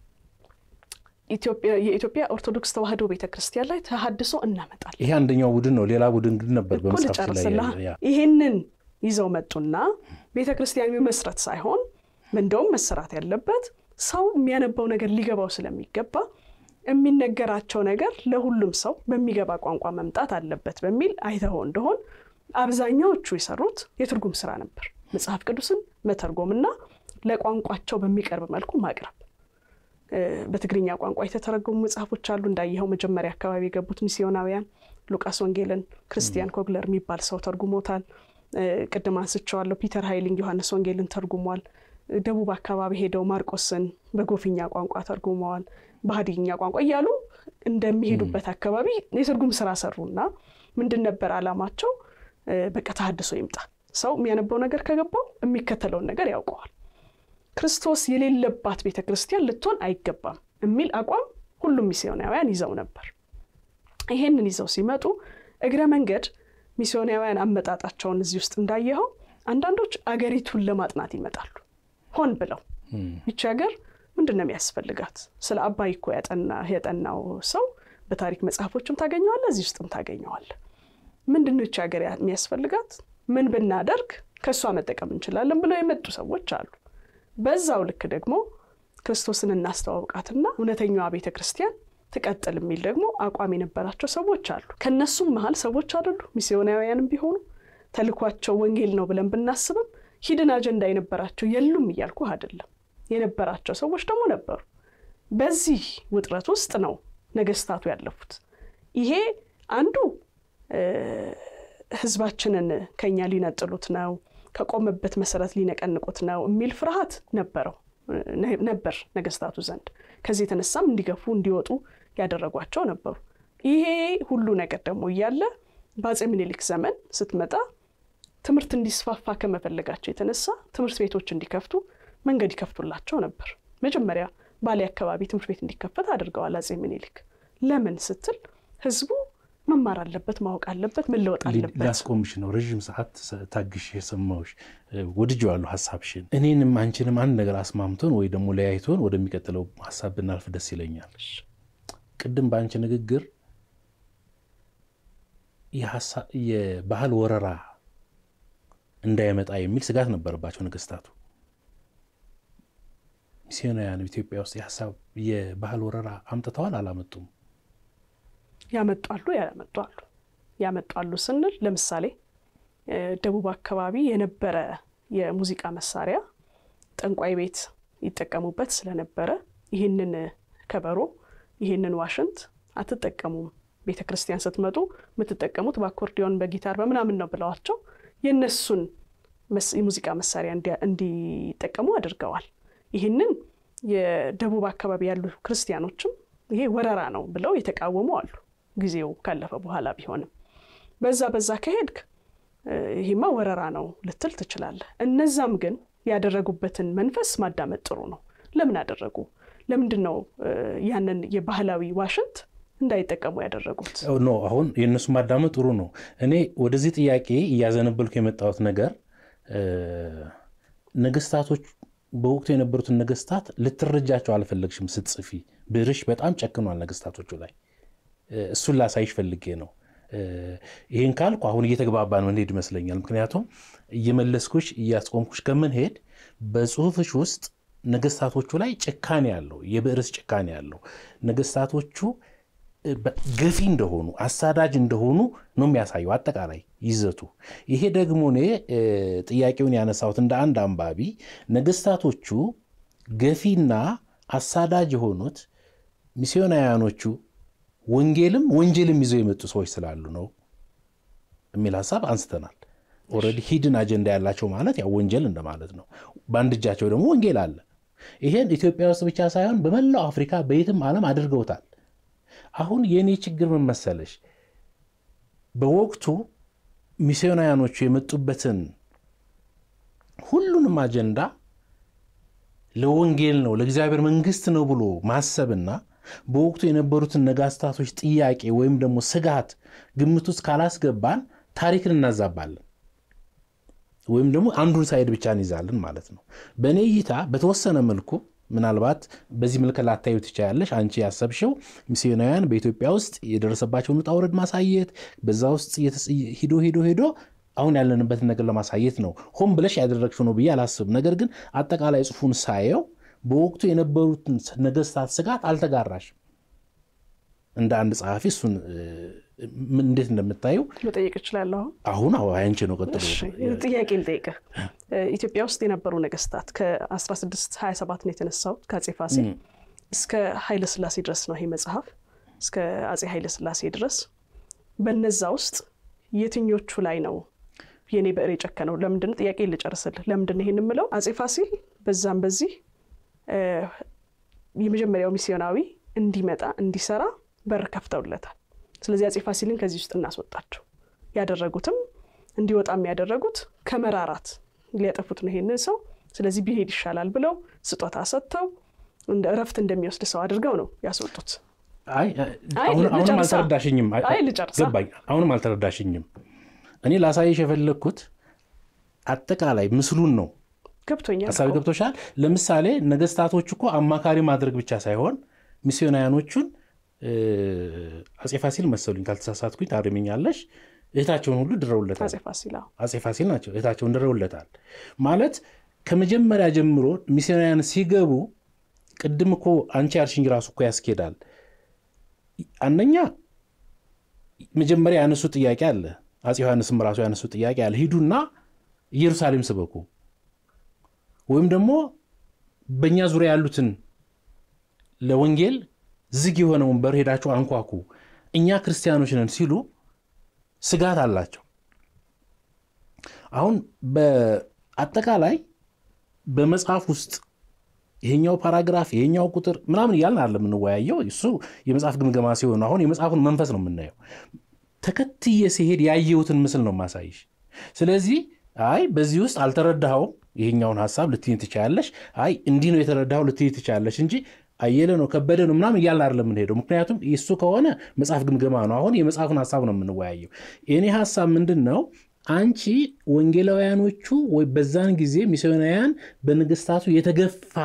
ኢትዮጵያ የኢትዮጵያ ኦርቶዶክስ ተዋህዶ ቤተክርስቲያን ላይ ተሐድሶ እናመጣለን ይሄ አንደኛው ቡድን ነው ሌላ ቡድን ግን ነበር በመጽሐፍ ላይ ይሄንን ይዘው መጡና ቤተክርስቲያን መስራት ሳይሆን እንደውም መስራት ያለበት ሰው የሚያነባው ነገር ሊገባው ስለሚገባ የሚነገራቸው ነገር ለሁሉም ሰው በሚገባ ቋንቋ መምጣት አለበት በሚል አይተው እንደሆን አብዛኛዎቹ ይሰሩት የትርጉም ስራ ነበር መጽሐፍ ቅዱስን መተርጎምና ለቋንቋቸው በሚቀርብ መልኩ ማቅረብ በትግርኛ ቋንቋ የተተረጎሙ መጽሐፎች አሉ እንዳየው መጀመሪያ አካባቢ የገቡት ሚስዮናውያን ሉቃስ ወንጌልን ክርስቲያን ኮግለር የሚባል ሰው ተርጉሞታል ቅድም አንስቼዋለሁ ፒተር ሃይሊንግ ዮሐንስ ወንጌልን ተርጉሟል ደቡብ አካባቢ ሄደው ማርቆስን በጎፍኛ ቋንቋ ተርጉመዋል በሃዲኛ ቋንቋ ይያሉ እንደሚሄዱበት አካባቢ የትርጉም ስራ ሰሩና ምንድን ነበር አላማቸው በቃ ተሐድሶ ይምጣ ሰው የሚያነበው ነገር ከገባው የሚከተለው ነገር ያውቀዋል ክርስቶስ የሌለባት ቤተክርስቲያን ልትሆን አይገባም የሚል አቋም ሁሉም ሚስዮናውያን ይዘው ነበር ይሄንን ይዘው ሲመጡ እግረ መንገድ ሚስዮናውያን አመጣጣቸውን እዚህ ውስጥ እንዳየው አንዳንዶች አገሪቱን ለማጥናት ይመጣሉ ሆን ብለው ይቺ ሀገር ምንድነው የሚያስፈልጋት ስለ አባይ እኮ ያጠና ያጠናው ሰው በታሪክ መጽሐፎችም ታገኘዋለህ እዚህ ውስጥም ታገኘዋለህ ምንድነው ይቺ ሀገር የሚያስፈልጋት ምን ብናደርግ ከሷ መጠቀም እንችላለን ብለው የመጡ ሰዎች አሉ በዛው ልክ ደግሞ ክርስቶስን እናስተዋውቃትና እውነተኛዋ ቤተክርስቲያን ተቀጥል የሚል ደግሞ አቋም የነበራቸው ሰዎች አሉ ከነሱም መሃል ሰዎች አይደሉ ሚስዮናውያንም ቢሆኑ ተልኳቸው ወንጌል ነው ብለን ብናስብም ሂድን አጀንዳ የነበራቸው የሉም ይያልኩ አይደለም የነበራቸው ሰዎች ደግሞ ነበሩ በዚህ ውጥረት ውስጥ ነው ነገስታቱ ያለፉት ይሄ አንዱ ህዝባችንን ከኛ ሊነጥሉት ነው ከቆመበት መሰረት ሊነቀንቁት ነው የሚል ፍርሃት ነበረው ነበር ነገስታቱ ዘንድ ከዚህ ተነሳም እንዲገፉ እንዲወጡ ያደረጓቸው ነበሩ ይሄ ሁሉ ነገር ደግሞ ይያለ በአፄ ምኒልክ ዘመን ስትመጣ ትምህርት እንዲስፋፋ ከመፈለጋቸው የተነሳ ትምህርት ቤቶች እንዲከፍቱ መንገድ ይከፍቱላቸው ነበር መጀመሪያ ባሌ አካባቢ ትምህርት ቤት እንዲከፈት አድርገዋል አፄ ምኒልክ ለምን ስትል ህዝቡ መማር አለበት ማወቅ አለበት መለወጥ አለበት ላስቆምሽ ነው ረጅም ሰዓት ታግሽ የሰማውሽ ወድጄዋለሁ ሐሳብሽን እኔንም አንቺንም አንድ ነገር አስማምቶን ወይ ደግሞ ለያይቶን ወደሚቀጥለው ሐሳብ ብናልፍ ደስ ይለኛል ቅድም ባንቺ ንግግር የሐሳብ የባህል ወረራ እንዳይመጣ የሚል ስጋት ነበርባቸው ነገስታቱ ሚስዮናውያን ኢትዮጵያ ውስጥ የሐሳብ የባህል ወረራ አምጥተዋል አላመጡም ያመጣሉ ያመጣሉ ያመጣሉ ስንል ለምሳሌ ደቡብ አካባቢ የነበረ የሙዚቃ መሳሪያ ጠንቋይ ቤት ይተቀሙበት ስለነበረ ይሄንን ከበሮ ይሄንን ዋሽንት አትተቀሙም ቤተክርስቲያን ስትመጡ የምትተቀሙት በአኮርዲዮን በጊታር በመናምን ነው ብለዋቸው የነሱን የሙዚቃ መሳሪያ እንዲተቀሙ አድርገዋል ይሄንን የደቡብ አካባቢ ያሉ ክርስቲያኖችም ይሄ ወረራ ነው ብለው የተቃወሙ አሉ ጊዜው ካለፈ በኋላ ቢሆንም በዛ በዛ ከሄድክ ይሄማ ወረራ ነው ልትል ትችላለህ እነዛም ግን ያደረጉበትን መንፈስ ማዳመጥ ጥሩ ነው ለምን አደረጉ ለምንድነው ያንን የባህላዊ ዋሽንት እንዳይተቀሙ ያደረጉት ኖ አሁን የነሱ ማዳመጥ ጥሩ ነው እኔ ወደዚህ ጥያቄ ያዘነበልኩ የመጣሁት ነገር ነገስታቶች በወቅቱ የነበሩት ነገስታት ልትረጃቸው አልፈለግሽም ስትጽፊ ብርሽ በጣም ጨክኗል ነገስታቶቹ ላይ እሱን ላሳይሽ ፈልጌ ነው። ይሄን ካልኩ አሁን እየተግባባን ምን ሄድ ይመስለኛል። ምክንያቱም እየመለስኩሽ እያስቆምኩሽ ከምን ሄድ በጽሁፍሽ ውስጥ ነገስታቶቹ ላይ ጭካኔ ያለው የብዕርስ ጭካኔ ያለው ነገስታቶቹ ገፊ እንደሆኑ አሳዳጅ እንደሆኑ ነው የሚያሳየው አጠቃላይ ይዘቱ። ይሄ ደግሞ እኔ ጥያቄውን ያነሳሁት እንደ አንድ አንባቢ ነገስታቶቹ ገፊና አሳዳጅ የሆኑት ሚስዮናውያኖቹ ወንጌልም ወንጀልም ይዘው የመጡ ሰዎች ስላሉ ነው የሚል ሐሳብ አንስተናል። ኦሬዲ ሂድን አጀንዳ ያላቸው ማለት ያው ወንጀል እንደማለት ነው። በአንድ እጃቸው ደግሞ ወንጌል አለ። ይሄን ኢትዮጵያ ውስጥ ብቻ ሳይሆን በመላው አፍሪካ በየትም ዓለም አድርገውታል። አሁን የኔ ችግር ምን መሰለሽ? በወቅቱ ሚስዮናውያኖቹ የመጡበትን ሁሉንም አጀንዳ ለወንጌል ነው ለእግዚአብሔር መንግስት ነው ብሎ ማሰብና በወቅቱ የነበሩትን ነገስታቶች ጥያቄ ወይም ደግሞ ስጋት ግምት ውስጥ ካላስገባን ታሪክን እናዛባለን ወይም ደግሞ አንዱን ሳይድ ብቻ እንይዛለን ማለት ነው። በእኔ እይታ በተወሰነ መልኩ ምናልባት በዚህ መልኩ ላታዩ ትችያለሽ። አንቺ ያሰብሽው ሚስዮናውያን በኢትዮጵያ ውስጥ የደረሰባቸውን ውጣ ውረድ ማሳየት በዛ ውስጥ ሂዶ ሂዶ ሂዶ አሁን ያለንበትን ነገር ለማሳየት ነው ሆን ብለሽ ያደረግሽው ነው ብዬ አላስብም። ነገር ግን አጠቃላይ ጽሑፉን ሳየው በወቅቱ የነበሩትን ነገስታት ስጋት አልተጋራሽም። እንደ አንድ ጸሐፊ እሱን ምን እንዴት እንደምታየው መጠየቅ እችላለሁ። አሁን አዎ አንቺ ነው ቀጥሎ ጥያቄ ልጠይቅህ። ኢትዮጵያ ውስጥ የነበሩ ነገስታት ከ1627 ነው የተነሳው ከአጼ ፋሲል እስከ ኃይለ ሥላሴ ድረስ ነው ይሄ መጽሐፍ እስከ አጼ ኃይለ ሥላሴ ድረስ። በነዛ ውስጥ የትኞቹ ላይ ነው የኔ በእሬ ጨከነው? ለምንድን ነው ጥያቄ ልጨርስልህ። ለምንድን ነው ይሄን የምለው? አጼ ፋሲል በዛም በዚህ የመጀመሪያው ሚስዮናዊ እንዲመጣ እንዲሰራ በር ከፍተውለታል። ስለዚህ አጼ ፋሲልን ከዚህ ውስጥ እናስወጣቸው ያደረጉትም እንዲወጣም ያደረጉት ከመራራት ሊያጠፉት ነው ይሄንን ሰው። ስለዚህ ቢሄድ ይሻላል ብለው ስጦታ ሰጥተው እንደ እረፍት እንደሚወስድ ሰው አድርገው ነው ያስወጡት። አይ አሁን አሁን አልተረዳሽኝም። አይ ልጨርሳ ገባኝ። አሁን አልተረዳሽኝም። እኔ ላሳይሽ የፈለኩት አጠቃላይ ምስሉን ነው። ገብቶኛል። ሐሳብ ገብቶሻል? ለምሳሌ ነገስታቶች እኮ አማካሪ ማድረግ ብቻ ሳይሆን ሚስዮናውያኖቹን አጼ ፋሲል መሰሉኝ ካልተሳሳትኩኝ ታርሚኛለሽ እህታቸውን ሁሉ ድረውለታል። አጼ ፋሲል አጼ ፋሲል ናቸው እህታቸውን ድረውለታል ማለት ከመጀመሪያ ጀምሮ ሚስዮናውያን ሲገቡ ቅድም እኮ አንቺ ያልሽኝ ራሱ እኮ ያስኬዳል። አንደኛ መጀመሪያ ያነሱ ጥያቄ አለ። አጼ ዮሐንስም ራሱ ያነሱ ጥያቄ አለ። ሂዱና ኢየሩሳሌም ስበኩ ወይም ደግሞ በእኛ ዙሪያ ያሉትን ለወንጌል ዝግ የሆነውን በር ሄዳችሁ አንኳኩ እኛ ክርስቲያኖች ነን ሲሉ ስጋት አላቸው። አሁን በአጠቃላይ በመጽሐፍ ውስጥ ይሄኛው ፓራግራፍ ይሄኛው ቁጥር ምናምን ይያልን አይደለም እንወያየው። እሱ የመጽሐፍ ግምገማ ሲሆን አሁን የመጽሐፉን መንፈስ ነው የምናየው። ተከትዬ ሲሄድ ያየሁትን ምስል ነው ማሳይሽ። ስለዚህ አይ በዚህ ውስጥ አልተረዳኸው ይሄኛውን ሐሳብ ልትይኝ ትችያለሽ፣ አይ እንዲህ ነው የተረዳኸው ልትይኝ ትችያለሽ እንጂ አየለ ነው ከበደ ነው ምናምን ይያልን አይደለም እንሄደው። ምክንያቱም እሱ ከሆነ መጽሐፍ ግምገማ ነው። አሁን የመጽሐፉን ሐሳብ ነው የምንወያየው። የኔ ሐሳብ ምንድነው? አንቺ ወንጌላውያኖቹ ወይ በዛን ጊዜ ሚስዮናውያን በንግስታቱ የተገፋ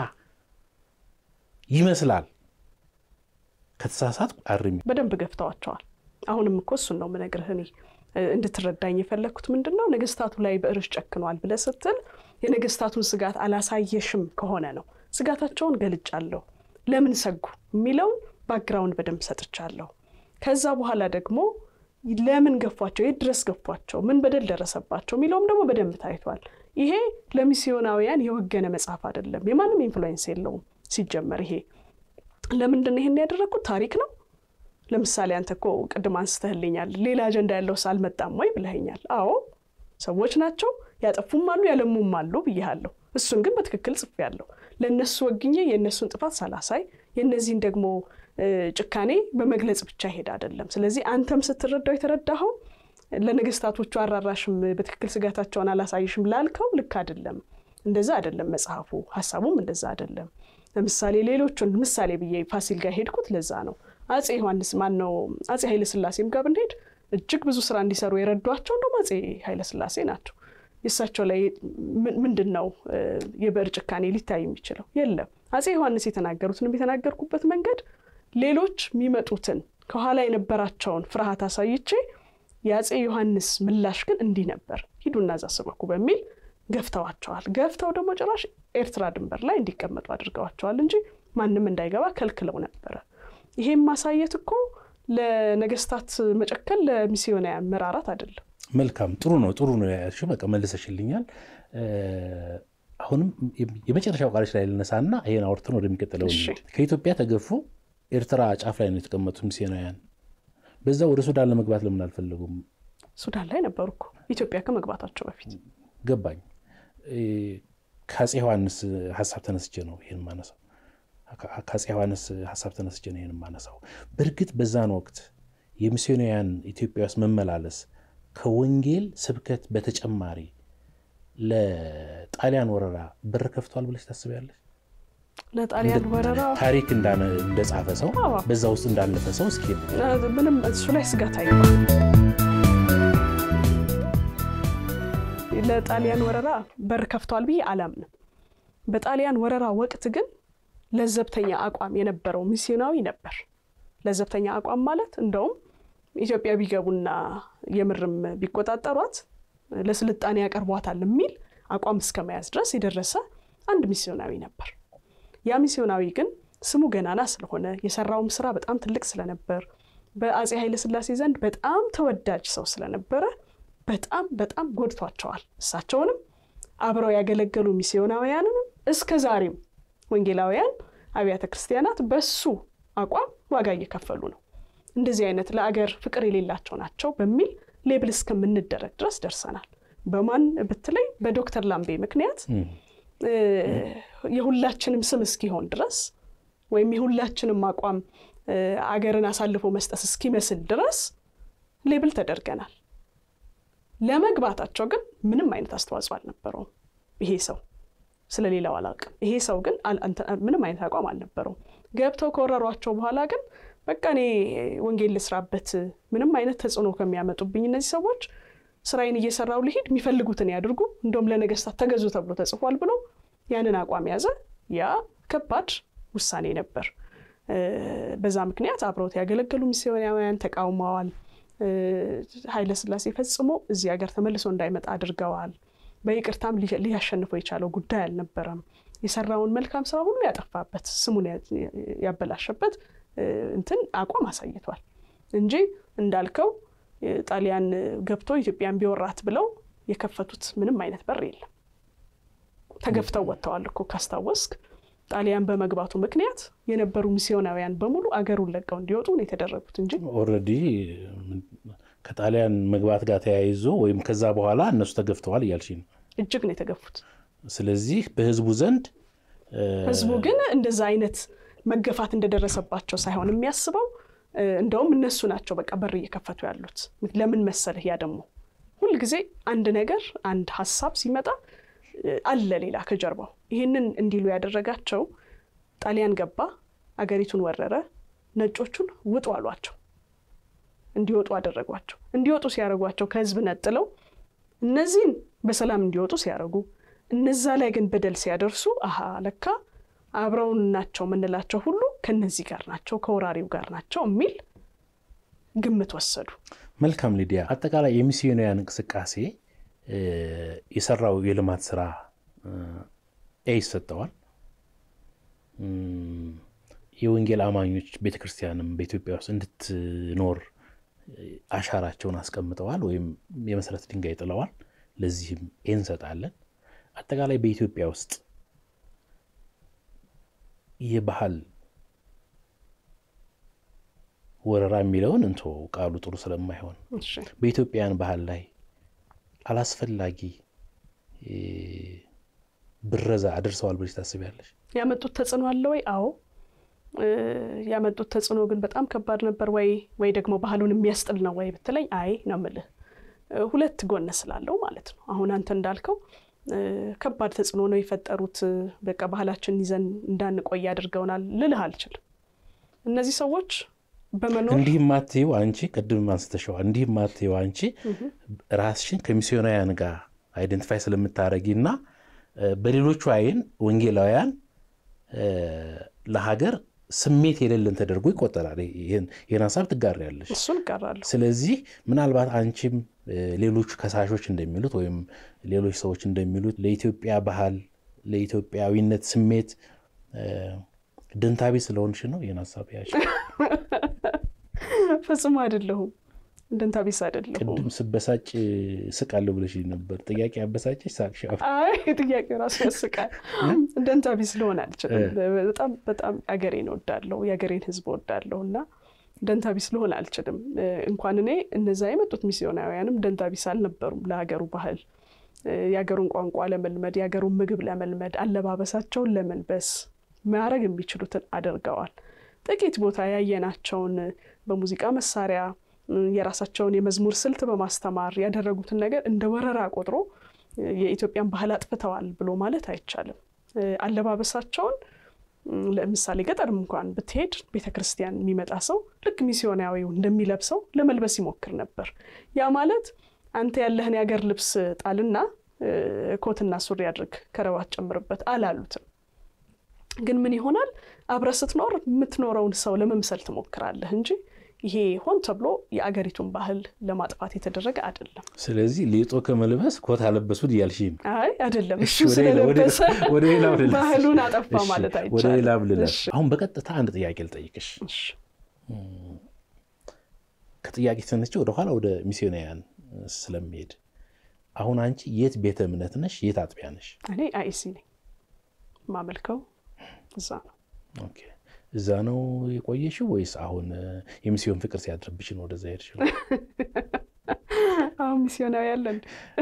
ይመስላል። ከተሳሳትኩ አርሚ። በደንብ ገፍተዋቸዋል። አሁንም እኮ እሱን ነው የምነግርህ። እኔ እንድትረዳኝ የፈለኩት ምንድነው ነገስታቱ ላይ በእርሽ ጨክኗል ብለህ ስትል የነገስታቱን ስጋት አላሳየሽም ከሆነ ነው። ስጋታቸውን ገልጫለሁ። ለምን ሰጉ የሚለውን ባክግራውንድ በደንብ ሰጥቻለሁ። ከዛ በኋላ ደግሞ ለምን ገፏቸው የድረስ ገፏቸው ምን በደል ደረሰባቸው የሚለውም ደግሞ በደንብ ታይቷል። ይሄ ለሚስዮናውያን የወገነ መጽሐፍ አይደለም። የማንም ኢንፍሉዌንስ የለውም ሲጀመር። ይሄ ለምንድን ነው ይሄን ያደረኩት? ታሪክ ነው። ለምሳሌ አንተ እኮ ቅድም አንስተህልኛል ሌላ አጀንዳ ያለው ሳልመጣም ወይ ብለኸኛል። አዎ ሰዎች ናቸው ያጠፉም አሉ ያለሙም አሉ ብያለሁ። እሱን ግን በትክክል ጽፌያለሁ። ለነሱ ወግኜ የነሱን ጥፋት ሳላሳይ የነዚህን ደግሞ ጭካኔ በመግለጽ ብቻ ሄድ አይደለም። ስለዚህ አንተም ስትረዳው የተረዳኸው ለነገስታቶቹ አራራሽም በትክክል ስጋታቸውን አላሳይሽም ላልከው ልክ አይደለም። እንደዛ አይደለም መጽሐፉ፣ ሐሳቡም እንደዛ አይደለም። ለምሳሌ ሌሎቹን ምሳሌ ብዬ ፋሲል ጋር ሄድኩት ለዛ ነው። አጼ ዮሐንስ ማን ነው አጼ ኃይለ ሥላሴም ጋር ብንሄድ እጅግ ብዙ ስራ እንዲሰሩ የረዷቸው እንደው አጼ ኃይለ ሥላሴ ናቸው። የሳቸው ላይ ምንድነው የበር ጭካኔ ሊታይ የሚችለው? የለም። አጼ ዮሐንስ የተናገሩትን የተናገርኩበት መንገድ ሌሎች የሚመጡትን ከኋላ የነበራቸውን ፍርሃት አሳይቼ ያጼ ዮሐንስ ምላሽ ግን እንዲህ ነበር ሂዱና እዛ ስበኩ በሚል ገፍተዋቸዋል ገፍተው ደግሞ ጭራሽ ኤርትራ ድንበር ላይ እንዲቀመጡ አድርገዋቸዋል እንጂ ማንንም እንዳይገባ ከልክለው ነበር ይሄም ማሳየት እኮ ለነገስታት መጨከል ለሚስዮናውያን መራራት አይደለም መልካም ጥሩ ነው ጥሩ ነው ያልሽ በቃ መልሰሽልኛል አሁንም የመጨረሻው ቃልሽ ላይ ልነሳና ይሄን አውርተን ወደሚቀጥለው ከኢትዮጵያ ተገፉ ኤርትራ ጫፍ ላይ ነው የተቀመጡት ሚስዮናውያን በዛ ወደ ሱዳን ለመግባት ለምን አልፈለጉም ሱዳን ላይ ነበርኩ ኢትዮጵያ ከመግባታቸው በፊት ገባኝ ካጼ ዮሐንስ ሐሳብ ተነስቼ ነው ይሄን ማነሳው ካጼ ዮሐንስ ሐሳብ ተነስቼ ነው ይሄን ማነሳው በርግጥ በዛን ወቅት የሚስዮናውያን ኢትዮጵያ ውስጥ መመላለስ ከወንጌል ስብከት በተጨማሪ ለጣሊያን ወረራ በር ከፍቷል ብለሽ ታስቢያለሽ ለጣሊያን ወረራ ታሪክ እንዳነ እንደጻፈ ሰው በዛ ውስጥ እንዳለፈ ሰው እስኪ ምንም እሱ ላይ ስጋት አይባል ለጣሊያን ወረራ በር ከፍቷል ብዬ አላምንም በጣሊያን ወረራ ወቅት ግን ለዘብተኛ አቋም የነበረው ሚስዮናዊ ነበር ለዘብተኛ አቋም ማለት እንደውም ኢትዮጵያ ቢገቡና የምርም ቢቆጣጣሯት ለስልጣኔ ያቀርቧታል የሚል አቋም እስከመያዝ ድረስ የደረሰ አንድ ሚስዮናዊ ነበር ያ ሚስዮናዊ ግን ስሙ ገናና ስለሆነ የሰራውም ስራ በጣም ትልቅ ስለነበር በአጼ ኃይለ ሥላሴ ዘንድ በጣም ተወዳጅ ሰው ስለነበረ በጣም በጣም ጎድቷቸዋል እሳቸውንም አብረው ያገለገሉ ሚስዮናውያንን እስከዛሬም ወንጌላውያን አብያተ ክርስቲያናት በሱ አቋም ዋጋ እየከፈሉ ነው እንደዚህ አይነት ለአገር ፍቅር የሌላቸው ናቸው በሚል ሌብል እስከምንደረግ ድረስ ደርሰናል በማን በትለይ በዶክተር ላምቤ ምክንያት የሁላችንም ስም እስኪሆን ድረስ ወይም የሁላችንም አቋም አገርን አሳልፎ መስጠት እስኪመስል ድረስ ሌብል ተደርገናል ለመግባታቸው ግን ምንም አይነት አስተዋጽኦ አልነበረውም ይሄ ሰው ስለሌላው አላውቅም ይሄ ሰው ግን ምንም አይነት አቋም አልነበረውም ገብተው ከወረሯቸው በኋላ ግን በቃ እኔ ወንጌል ልስራበት ምንም አይነት ተጽዕኖ ከሚያመጡብኝ እነዚህ ሰዎች ስራዬን እየሰራው ልሂድ የሚፈልጉትን ያድርጉ እንደውም ለነገስታት ተገዙ ተብሎ ተጽፏል ብሎ ያንን አቋም ያዘ ያ ከባድ ውሳኔ ነበር በዛ ምክንያት አብረውት ያገለገሉ ሚስዮናውያን ተቃውመዋል ኃይለ ሥላሴ ፈጽሞ እዚህ ሀገር ተመልሶ እንዳይመጣ አድርገዋል በይቅርታም ሊያሸንፈው የቻለው ጉዳይ አልነበረም የሰራውን መልካም ስራ ሁሉ ያጠፋበት ስሙን ያበላሸበት እንትን አቋም አሳይቷል እንጂ እንዳልከው ጣሊያን ገብቶ ኢትዮጵያን ቢወራት ብለው የከፈቱት ምንም አይነት በር የለም ተገፍተው ወጥተዋል እኮ ካስታወስክ ጣሊያን በመግባቱ ምክንያት የነበሩ ሚስዮናውያን በሙሉ አገሩን ለቀው እንዲወጡ ነው የተደረጉት እንጂ ኦሬዲ ከጣሊያን መግባት ጋር ተያይዞ ወይም ከዛ በኋላ እነሱ ተገፍተዋል ይያልሽኝ እጅግ ነው የተገፉት ስለዚህ በህዝቡ ዘንድ ህዝቡ ግን እንደዛ አይነት መገፋት እንደደረሰባቸው ሳይሆን የሚያስበው እንደውም እነሱ ናቸው በቃ በር እየከፈቱ ያሉት ለምን መሰለህ ያ ደግሞ ሁሉ ጊዜ አንድ ነገር አንድ ሐሳብ ሲመጣ አለ ሌላ ከጀርባው ይሄንን እንዲሉ ያደረጋቸው ጣሊያን ገባ አገሪቱን ወረረ ነጮቹን ውጡ አሏቸው እንዲወጡ አደረጓቸው እንዲወጡ ሲያረጓቸው ከህዝብ ነጥለው እነዚህን በሰላም እንዲወጡ ሲያረጉ እነዛ ላይ ግን በደል ሲያደርሱ አሃ ለካ አብረውን ናቸው ምንላቸው ሁሉ ከነዚህ ጋር ናቸው ከወራሪው ጋር ናቸው የሚል ግምት ወሰዱ መልካም ሊዲያ አጠቃላይ የሚስዮናውያን እንቅስቃሴ የሰራው የልማት ስራ አይሰጠዋል የወንጌል አማኞች ቤተክርስቲያንም በኢትዮጵያ ውስጥ እንድትኖር አሻራቸውን አስቀምጠዋል ወይም የመሰረት ድንጋይ ጥለዋል ለዚህም እንሰጣለን አጠቃላይ በኢትዮጵያ ውስጥ የባህል ወረራ የሚለውን እንቶ ቃሉ ጥሩ ስለማይሆን በኢትዮጵያን ባህል ላይ አላስፈላጊ ብረዛ አድርሰዋል ብለሽ ታስቢያለሽ ያመጡት ተጽዕኖ አለ ወይ አዎ ያመጡት ተጽዕኖ ግን በጣም ከባድ ነበር ወይ ወይ ደግሞ ባህሉን የሚያስጥል ነው ወይ በተለይ አይ ነው ማለት ሁለት ጎን ስላለው ማለት ነው አሁን አንተ እንዳልከው ከባድ ተጽዕኖ ነው የፈጠሩት በቃ ባህላችን ይዘን እንዳንቆይ ያድርገውናል ልልህ አልችልም እነዚህ ሰዎች በመኖር እንዲህ ማትዩ አንቺ ቀድም ማስተሻው እንዲህ ማትዩ አንቺ ራስሽን ከሚስዮናውያን ጋር አይደንቲፋይ ስለምታረጊና በሌሎቹ አይን ወንጌላውያን ለሀገር ስሜት የሌለን ተደርጎ ይቆጠራል። ይሄን ይሄን ሐሳብ ትጋሪያለሽ? እሱን ጋራለሁ። ስለዚህ ምናልባት አንቺም ሌሎች ከሳሾች እንደሚሉት ወይም ሌሎች ሰዎች እንደሚሉት ለኢትዮጵያ ባህል ለኢትዮጵያዊነት ስሜት ደንታቢ ስለሆንሽ ነው ይሄን ሐሳብ ያሽ? ፈጽሞ አይደለሁም። ደንታቢስ አይደለሁም። ቅድም ስበሳጭ ስቃለሁ ብለሽ ነበር። ጥያቄ አበሳጭሽ ሳቅሽ? አይ ጥያቄ ራሱ ያስቃል። ደንታቢስ ስለሆነ አልችልም። በጣም በጣም አገሬን እወዳለሁ፣ የአገሬን ሕዝብ እወዳለሁና ደንታቢስ ስለሆነ አልችልም። እንኳን እኔ እነዛ የመጡት ሚስዮናውያንም ደንታቢስ አልነበሩም። ለሀገሩ ባህል የሀገሩን ቋንቋ ለመልመድ የሀገሩን ምግብ ለመልመድ አለባበሳቸውን ለመልበስ ማድረግ የሚችሉትን አድርገዋል። ጥቂት ቦታ ያየናቸውን በሙዚቃ መሳሪያ የራሳቸውን የመዝሙር ስልት በማስተማር ያደረጉትን ነገር እንደ ወረራ ቆጥሮ የኢትዮጵያን ባህል አጥፍተዋል ብሎ ማለት አይቻልም። አለባበሳቸውን ለምሳሌ ገጠርም እንኳን ብትሄድ ቤተክርስቲያን የሚመጣ ሰው ልክ ሚስዮናዊው እንደሚለብሰው ለመልበስ ይሞክር ነበር። ያ ማለት አንተ ያለህን ያገር ልብስ ጣልና ኮትና ሱሪ አድርግ ከረባት ጨምርበት አላሉትም። ግን ምን ይሆናል? አብረህ ስትኖር የምትኖረውን ሰው ለመምሰል ትሞክራለህ እንጂ ይሄ ሆን ተብሎ የአገሪቱን ባህል ለማጥፋት የተደረገ አይደለም። ስለዚህ ሊጦ ከመልበስ ኮት አለበሱት ያልሽኝ? አይ አይደለም። እሺ ስለለበሰ ወደ ሌላ ወደ ባህሉን አጠፋ ማለት አይቻልም። ወደ ሌላ ብለሽ አሁን በቀጥታ አንድ ጥያቄ ልጠይቅሽ። እሺ ከጥያቄ ተነስቼ ወደ ኋላ ወደ ሚስዮናውያን ስለሚሄድ አሁን አንቺ የት ቤተ እምነት ነሽ? የት አጥቢያ ነሽ? እኔ አይሲ ነኝ። ማመልከው እዛ ነው። ኦኬ እዛ ነው የቆየሽው ወይስ አሁን የሚስዮን ፍቅር ሲያድርብሽ ነው ወደዛ ሄድሽው? አሁን ሚስዮናዊ ያለን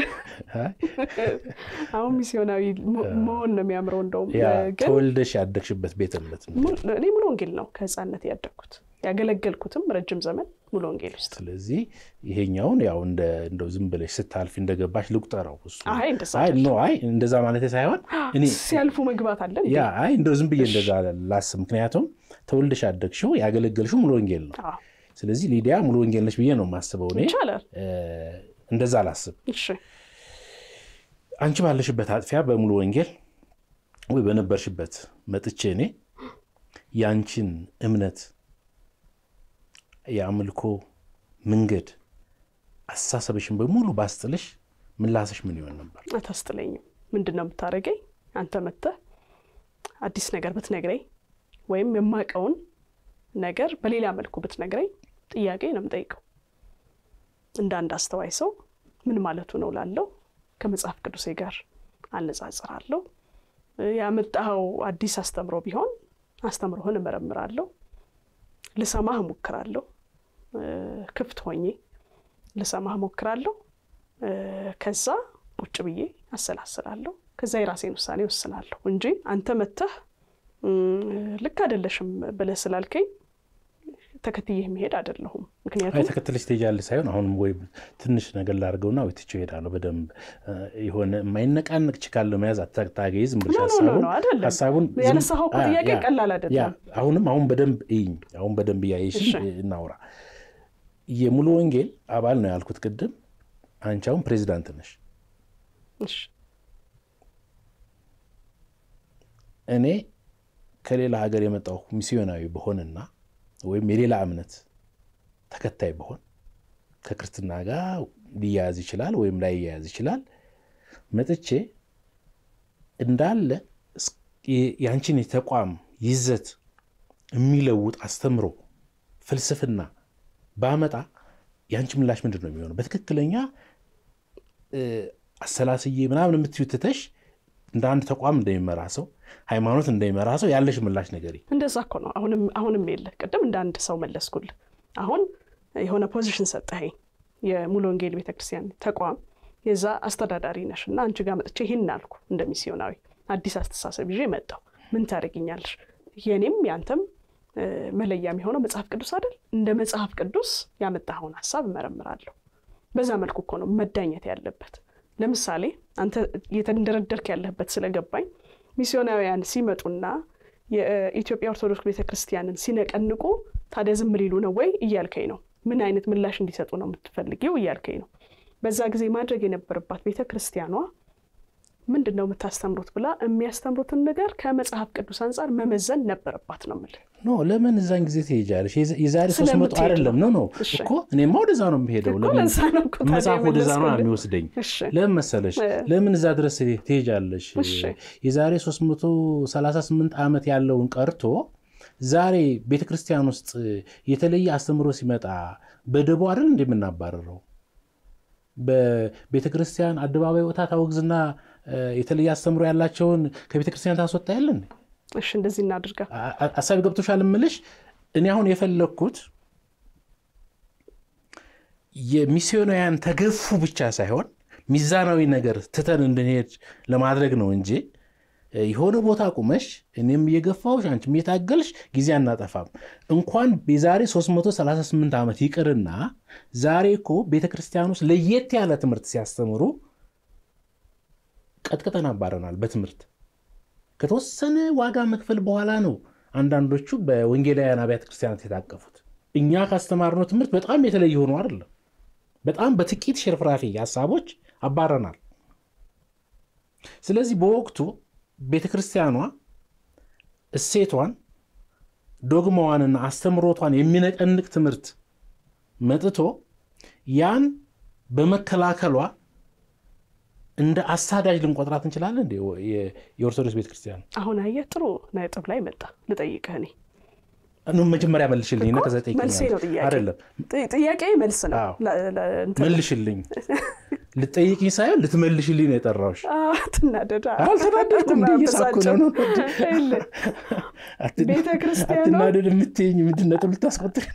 አሁን ሚስዮናዊ መሆን ነው የሚያምረው። እንደውም ግን ተወልደሽ ያደግሽበት ቤተ እምነት ነው? እኔ ሙሉ ወንጌል ነው ከህፃንነት ያደግኩት። ያገለገልኩትም ረጅም ዘመን ሙሉ ወንጌል ውስጥ። ስለዚህ ይሄኛውን ያው እንደ እንደው ዝም ብለሽ ስታልፊ እንደገባሽ ልቁጠረው እሱ? አይ እንደዛ አይ ኖ አይ እንደዛ ማለት ሳይሆን እኔ ሲያልፉ መግባት አለ ያ አይ እንደው ዝም ብዬ እንደዛ ላስብ። ምክንያቱም ተወልደሽ ያደግሽው ያገለገልሽው ሙሉ ወንጌል ነው። ስለዚህ ሊዲያ ሙሉ ወንጌል ነሽ ብዬ ነው የማስበው እኔ። እንደዛ ላስብ። እሺ አንቺ ባለሽበት አጥፊያ በሙሉ ወንጌል ወይ በነበርሽበት መጥቼ እኔ ያንቺን እምነት ያምልኮ መንገድ አሳሰብሽን በሙሉ ባስጥልሽ ምላስሽ ምን ይሆን ነበር? አታስጥለኝም። ምንድነው የምታረገኝ? አንተ መጥተህ አዲስ ነገር ብትነግረኝ ወይም የማቀውን ነገር በሌላ መልኩ ብትነግረኝ ጥያቄ ነው የምጠይቀው። እንደ አንድ አስተዋይ ሰው ምን ማለቱ ነው ላለው ከመጽሐፍ ቅዱሴ ጋር አነጻጽራለሁ። ያመጣው አዲስ አስተምሮ ቢሆን አስተምሮህን እመረምራለሁ፣ ልሰማህ ሞክራለሁ። ክፍት ሆኜ ልሰማህ ሞክራለሁ። ከዛ ቁጭ ብዬ አሰላስላለሁ። ከዛ የራሴን ውሳኔ ወስናለሁ እንጂ አንተ መተህ ልክ አይደለሽም ብለህ ስላልከኝ ተከትዬ መሄድ አይደለሁም። ምክንያቱም አይ ተከትለሽ ትሄጃለሽ ሳይሆን አሁን ወይ ትንሽ ነገር ላድርገውና ወይ ትቼው እሄዳለሁ። በደንብ የሆነ የማይነቃነቅ ችካል ለመያዝ አታግይዝ ብለሽ ሐሳቡን ሐሳቡን ያነሳው ጥያቄ ቀላል አይደለም። ያ አሁንም አሁን በደንብ እይኝ አሁን በደንብ ያይሽ እናውራ። የሙሉ ወንጌል አባል ነው ያልኩት ቅድም። አንቺ አሁን ፕሬዝዳንት ነሽ። እሺ እኔ ከሌላ ሀገር የመጣው ሚስዮናዊ በሆንና ወይም የሌላ እምነት ተከታይ በሆን ከክርስትና ጋር ሊያያዝ ይችላል ወይም ላይ ያያዝ ይችላል። መጥቼ እንዳለ ያንቺን የተቋም ይዘት የሚለውጥ አስተምሮ ፍልስፍና ባመጣ ያንቺ ምላሽ ምንድነው የሚሆነው? በትክክለኛ አሰላስዬ ምናምን የምትዩትተሽ እንደ አንድ ተቋም እንደሚመራ ሰው ሃይማኖት እንደሚመራ ሰው ያለሽ ምላሽ ነገሪ እንደዛ እኮ ነው። አሁንም አሁንም የለ ቅድም እንደ አንድ ሰው መለስኩል። አሁን የሆነ ፖዚሽን ሰጠኸኝ የሙሉ ወንጌል ቤተክርስቲያን ተቋም የዛ አስተዳዳሪ ነሽና አንቺ ጋር መጥቼ ይሄን አልኩ እንደ ሚስዮናዊ አዲስ አስተሳሰብ ይዤ መጣው። ምን ታረጋኛለሽ? የኔም ያንተም መለያም የሆነው መጽሐፍ ቅዱስ አይደል? እንደ መጽሐፍ ቅዱስ ያመጣውን ሐሳብ መረምራለሁ። በዛ መልኩ እኮ ነው መዳኘት ያለበት። ለምሳሌ አንተ የተንደረደርክ ያለህበት ስለገባኝ ሚስዮናውያን ሲመጡና የኢትዮጵያ ኦርቶዶክስ ቤተክርስቲያንን ሲነቀንቁ ታዲያ ዝም ሊሉ ነው ወይ እያልከኝ ነው? ምን አይነት ምላሽ እንዲሰጡ ነው የምትፈልጊው እያልከኝ ነው? በዛ ጊዜ ማድረግ የነበረባት ቤተክርስቲያኗ ምንድነው የምታስተምሩት ብላ የሚያስተምሩትን ነገር ከመጽሐፍ ቅዱስ አንፃር መመዘን ነበረባት ነው ማለት ኖ ለምን እዛን ጊዜ ትሄጃለሽ የዛሬ ሶስት መቶ አይደለም ነው ነው እኮ እኔማ ወደዛ ነው የምሄደው ለምን መጽሐፍ ወደዛ ነው የሚወስደኝ ለምን መሰለሽ ለምን እዛ ድረስ ትሄጃለሽ የዛሬ ሶስት መቶ ሰላሳ ስምንት ዓመት ያለውን ቀርቶ ዛሬ ቤተክርስቲያን ውስጥ የተለየ አስተምሮ ሲመጣ በደቦ አይደል እንደምናባረረው በቤተክርስቲያን አደባባይ ወጣ ታወግዝና የተለየ አስተምሮ ያላቸውን ከቤተክርስቲያን ታስወጣ ያለን እሺ እንደዚህ እናድርጋ አሳብ ገብቶሻል እምልሽ እኔ አሁን የፈለኩት የሚስዮናውያን ተገፉ ብቻ ሳይሆን ሚዛናዊ ነገር ትተን እንድንሄድ ለማድረግ ነው እንጂ የሆነ ቦታ ቆመሽ እኔም እየገፋውሽ አንቺም እየታገልሽ ጊዜ አናጠፋም እንኳን በዛሬ ሶስት መቶ ሰላሳ ስምንት ዓመት ይቅርና ዛሬ እኮ ቤተክርስቲያን ውስጥ ለየት ያለ ትምህርት ሲያስተምሩ ቀጥቀጠና ባረናል በትምህርት ከተወሰነ ዋጋ መክፈል በኋላ ነው አንዳንዶቹ በወንጌላውያን አብያተ ክርስቲያናት የታቀፉት እኛ ካስተማርነው ትምህርት በጣም የተለየ ሆኖ አይደል በጣም በጥቂት ሽርፍራፊ ሐሳቦች አባረናል ስለዚህ በወቅቱ ቤተክርስቲያኗ እሴቷን ዶግማዋንና አስተምሮቷን የሚነቀንቅ ትምህርት መጥቶ ያን በመከላከሏ እንደ አሳዳጅ ልንቆጥራት እንችላለን እንዴ የኦርቶዶክስ ቤተክርስቲያን አሁን አየ ጥሩ ነጥብ ላይ መጣ ልጠይቅህ እኔ እኑ መጀመሪያ መልሽልኝ እና ከዛ ጠይቀኝ አይደለም ጥያቄ መልስ ነው መልሽልኝ ልጠይቅኝ ሳይሆን ልትመልሽልኝ ነው የጠራውሽ አትናደዳ አልተናደድኩም እንደየሳኩ ነው ቤተክርስቲያኗ አትናደድ የምትይኝ ምንድን ነው ልታስቆጥር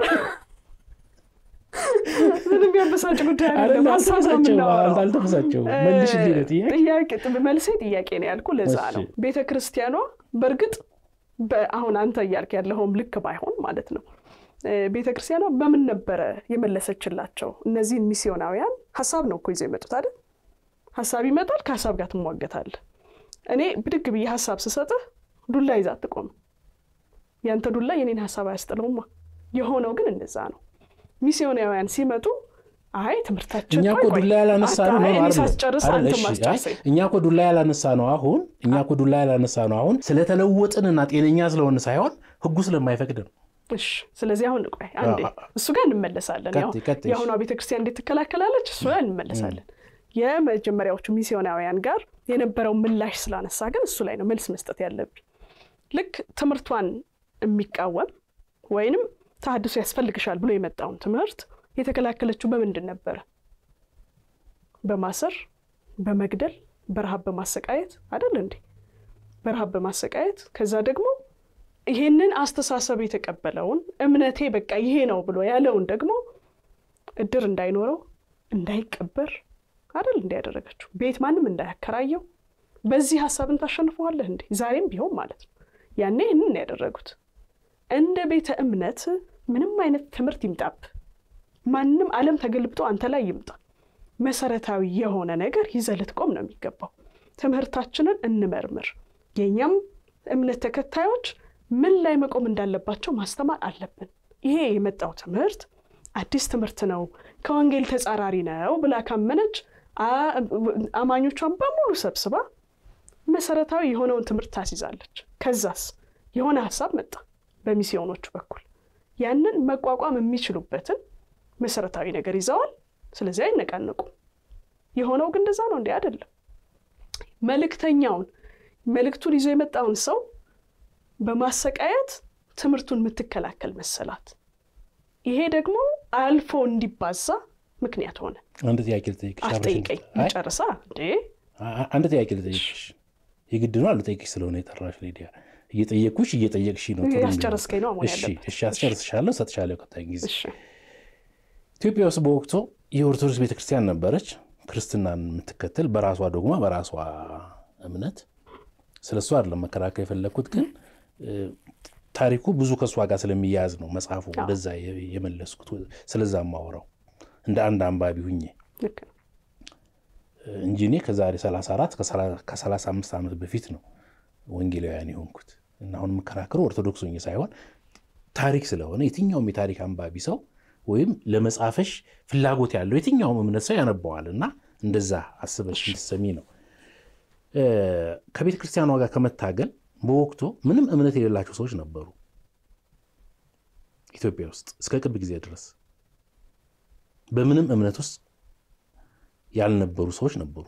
ምንም ያበሳጭ ጉዳይ አይደለም አሳሳቸው አልተበሳጨው መልሽልኝ ነው ጥያቄ መልሴ ጥያቄ ነው ያልኩ ለዛ ነው ቤተክርስቲያኗ በርግጥ በአሁን አንተ ያልክ ያለውም ልክ ባይሆን ማለት ነው ቤተክርስቲያኗ በምን ነበር የመለሰችላቸው እነዚህ ሚስዮናውያን ሐሳብ ነው እኮ ይዘው የመጡት አይደል ሐሳብ ይመጣል ከሐሳብ ጋር ትሟገታል እኔ ብድግ ብዬ ሐሳብ ስሰጥህ ዱላ ይዛ አትቆም ያንተ ዱላ የኔን ሐሳብ አያስጥለውማ የሆነው ግን እንደዛ ነው ሚስዮናውያን ሲመጡ አይ ትምርታችን እኛ እኮ ዱላ ያላነሳ ነው አይደል እኛ እኮ ዱላ ያላነሳ ነው አሁን እኛ እኮ ዱላ ያላነሳ ነው አሁን ስለተለወጥንና ጤነኛ ስለሆነ ሳይሆን ህጉ ስለማይፈቅድ ነው እሺ ስለዚህ አሁን ቆይ አንዴ እሱ ጋር እንመለሳለን ያው ያሁን ቤተክርስቲያን እንዴት ተከላከላለች እሱ ጋር እንመለሳለን የመጀመሪያዎቹ ሚስዮናውያን ጋር የነበረው ምላሽ ስላነሳ ግን እሱ ላይ ነው መልስ መስጠት ያለብኝ ልክ ትምርቷን የሚቃወም ወይንም ተሐድሶ ያስፈልግሻል ብሎ የመጣውን ትምህርት የተከላከለችው በመንድን ነበር በማሰር በመግደል በረሃብ በማሰቃየት አይደል እንዴ በረሃብ በማሰቃየት ከዛ ደግሞ ይሄንን አስተሳሰብ የተቀበለውን እምነቴ በቃ ይሄ ነው ብሎ ያለውን ደግሞ እድር እንዳይኖረው እንዳይቀበር አይደል እንዴ ያደረገችው ቤት ማንንም እንዳያከራየው በዚህ ሐሳብን ታሸንፈዋለህ እንዴ ዛሬም ቢሆን ማለት ነው ያኔ እንን ያደረጉት እንደ ቤተ እምነት ምንም አይነት ትምህርት ይምጣብ ማንንም ዓለም ተገልብጦ አንተ ላይ ይምጣ መሰረታዊ የሆነ ነገር ይዘልት ቆም ነው የሚገባው ትምህርታችንን እንመርምር የኛም እምነት ተከታዮች ምን ላይ መቆም እንዳለባቸው ማስተማር አለብን ይሄ የመጣው ትምህርት አዲስ ትምህርት ነው ከወንጌል ተጻራሪ ነው ብላ ካመነች አማኞቿን በሙሉ ሰብስባ መሰረታዊ የሆነውን ትምህርት ታስይዛለች ከዛስ የሆነ ሐሳብ መጣ በሚስዮኖቹ በኩል ያንን መቋቋም የሚችሉበትን መሰረታዊ ነገር ይዘዋል ስለዚህ አይነቃነቁ የሆነው ግን እንደዛ ነው እንዴ አይደለም መልእክተኛውን መልእክቱን ይዞ የመጣውን ሰው በማሰቃየት ትምህርቱን ምትከላከል መሰላት ይሄ ደግሞ አልፎ እንዲባዛ ምክንያት ሆነ አንድ ጥያቄ ልጠይቅሽ አትጠይቀኝ ጨርሳ እንዴ አንድ ጥያቄ ልጠይቅሽ የግድ ነው አልጠይቅሽ ስለሆነ የጠራሽ ሊዲያ እየጠየቅኩሽ እየጠየቅሽ ነው ጥሩ ያስጨርስከኝ ነው ማለት እሺ እሺ አስጨርስሻለሁ ሰጥቻለሁ ቀጣይ ጊዜ እሺ ኢትዮጵያ ውስጥ በወቅቱ የኦርቶዶክስ ቤተክርስቲያን ነበረች ክርስትናን የምትከተል በራሷ ዶግማ በራሷ እምነት ስለሱ አይደለም መከራከር የፈለኩት ግን ታሪኩ ብዙ ከሷ ጋር ስለሚያዝ ነው መጽሐፉ ወደዛ የመለስኩት ስለዛ ማወራው እንደ አንድ አንባቢ ሁኜ ልክ እንጂ እኔ ከዛሬ ሰላሳ አራት ከሰላሳ አምስት ዓመት በፊት ነው ወንጌላውያን የሆንኩት እና አሁን መከራከሩ ኦርቶዶክስ ሆኜ ሳይሆን ታሪክ ስለሆነ የትኛውም የታሪክ አንባቢ ሰው ወይም ለመጻፈሽ ፍላጎት ያለው የትኛውም እምነት ሰው ያነባዋልና እንደዛ አስበሽ እንድትሰሚ ነው ከቤተ ክርስቲያኗ ጋር ከመታገል በወቅቱ ምንም እምነት የሌላቸው ሰዎች ነበሩ ኢትዮጵያ ውስጥ እስከ ቅርብ ጊዜ ድረስ በምንም እምነት ውስጥ ያልነበሩ ሰዎች ነበሩ።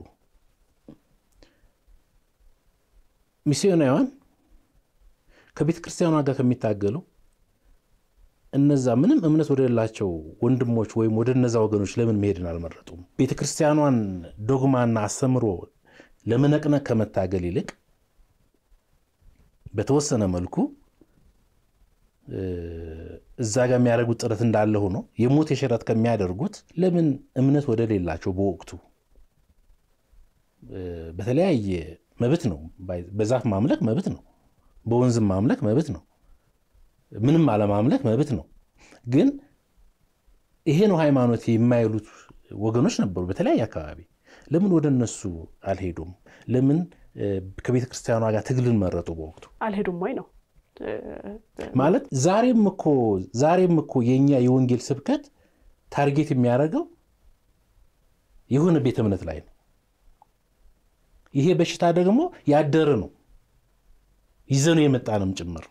ሚስዮናውያን ከቤተ ክርስቲያኗ ጋር ከሚታገሉ እነዛ ምንም እምነት ወደሌላቸው ወንድሞች ወይም ወደ እነዛ ወገኖች ለምን መሄድን አልመረጡም? ቤተ ክርስቲያኗን ዶግማና አስተምሮ ለመነቅነቅ ከመታገል ይልቅ በተወሰነ መልኩ እዛ ጋር የሚያደርጉት ጥረት እንዳለ ሆኖ የሞት የሽረት ከሚያደርጉት ለምን እምነት ወደሌላቸው በወቅቱ በተለያየ መብት ነው። በዛፍ ማምለክ መብት ነው። በወንዝ ማምለክ መብት ነው። ምንም አለማምለክ መብት ነው። ግን ይሄ ነው ሃይማኖት የማይሉት ወገኖች ነበሩ በተለያየ አካባቢ። ለምን ወደነሱ አልሄዱም? ለምን ከቤተ ክርስቲያኗ ጋር ትግልን መረጡ? በወቅቱ አልሄዱም ወይ ነው ማለት። ዛሬም እኮ ዛሬም እኮ የኛ የወንጌል ስብከት ታርጌት የሚያደርገው የሆነ ቤተ እምነት ላይ ነው። ይሄ በሽታ ደግሞ ያደረ ነው፣ ይዘኑ የመጣንም ጭምር።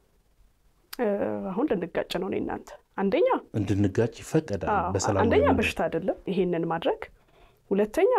አሁን ልንጋጭ ነው እኔ እናንተ። አንደኛ እንድንጋጭ ይፈቀዳል በሰላም። አንደኛ በሽታ አይደለም ይሄንን ማድረግ። ሁለተኛ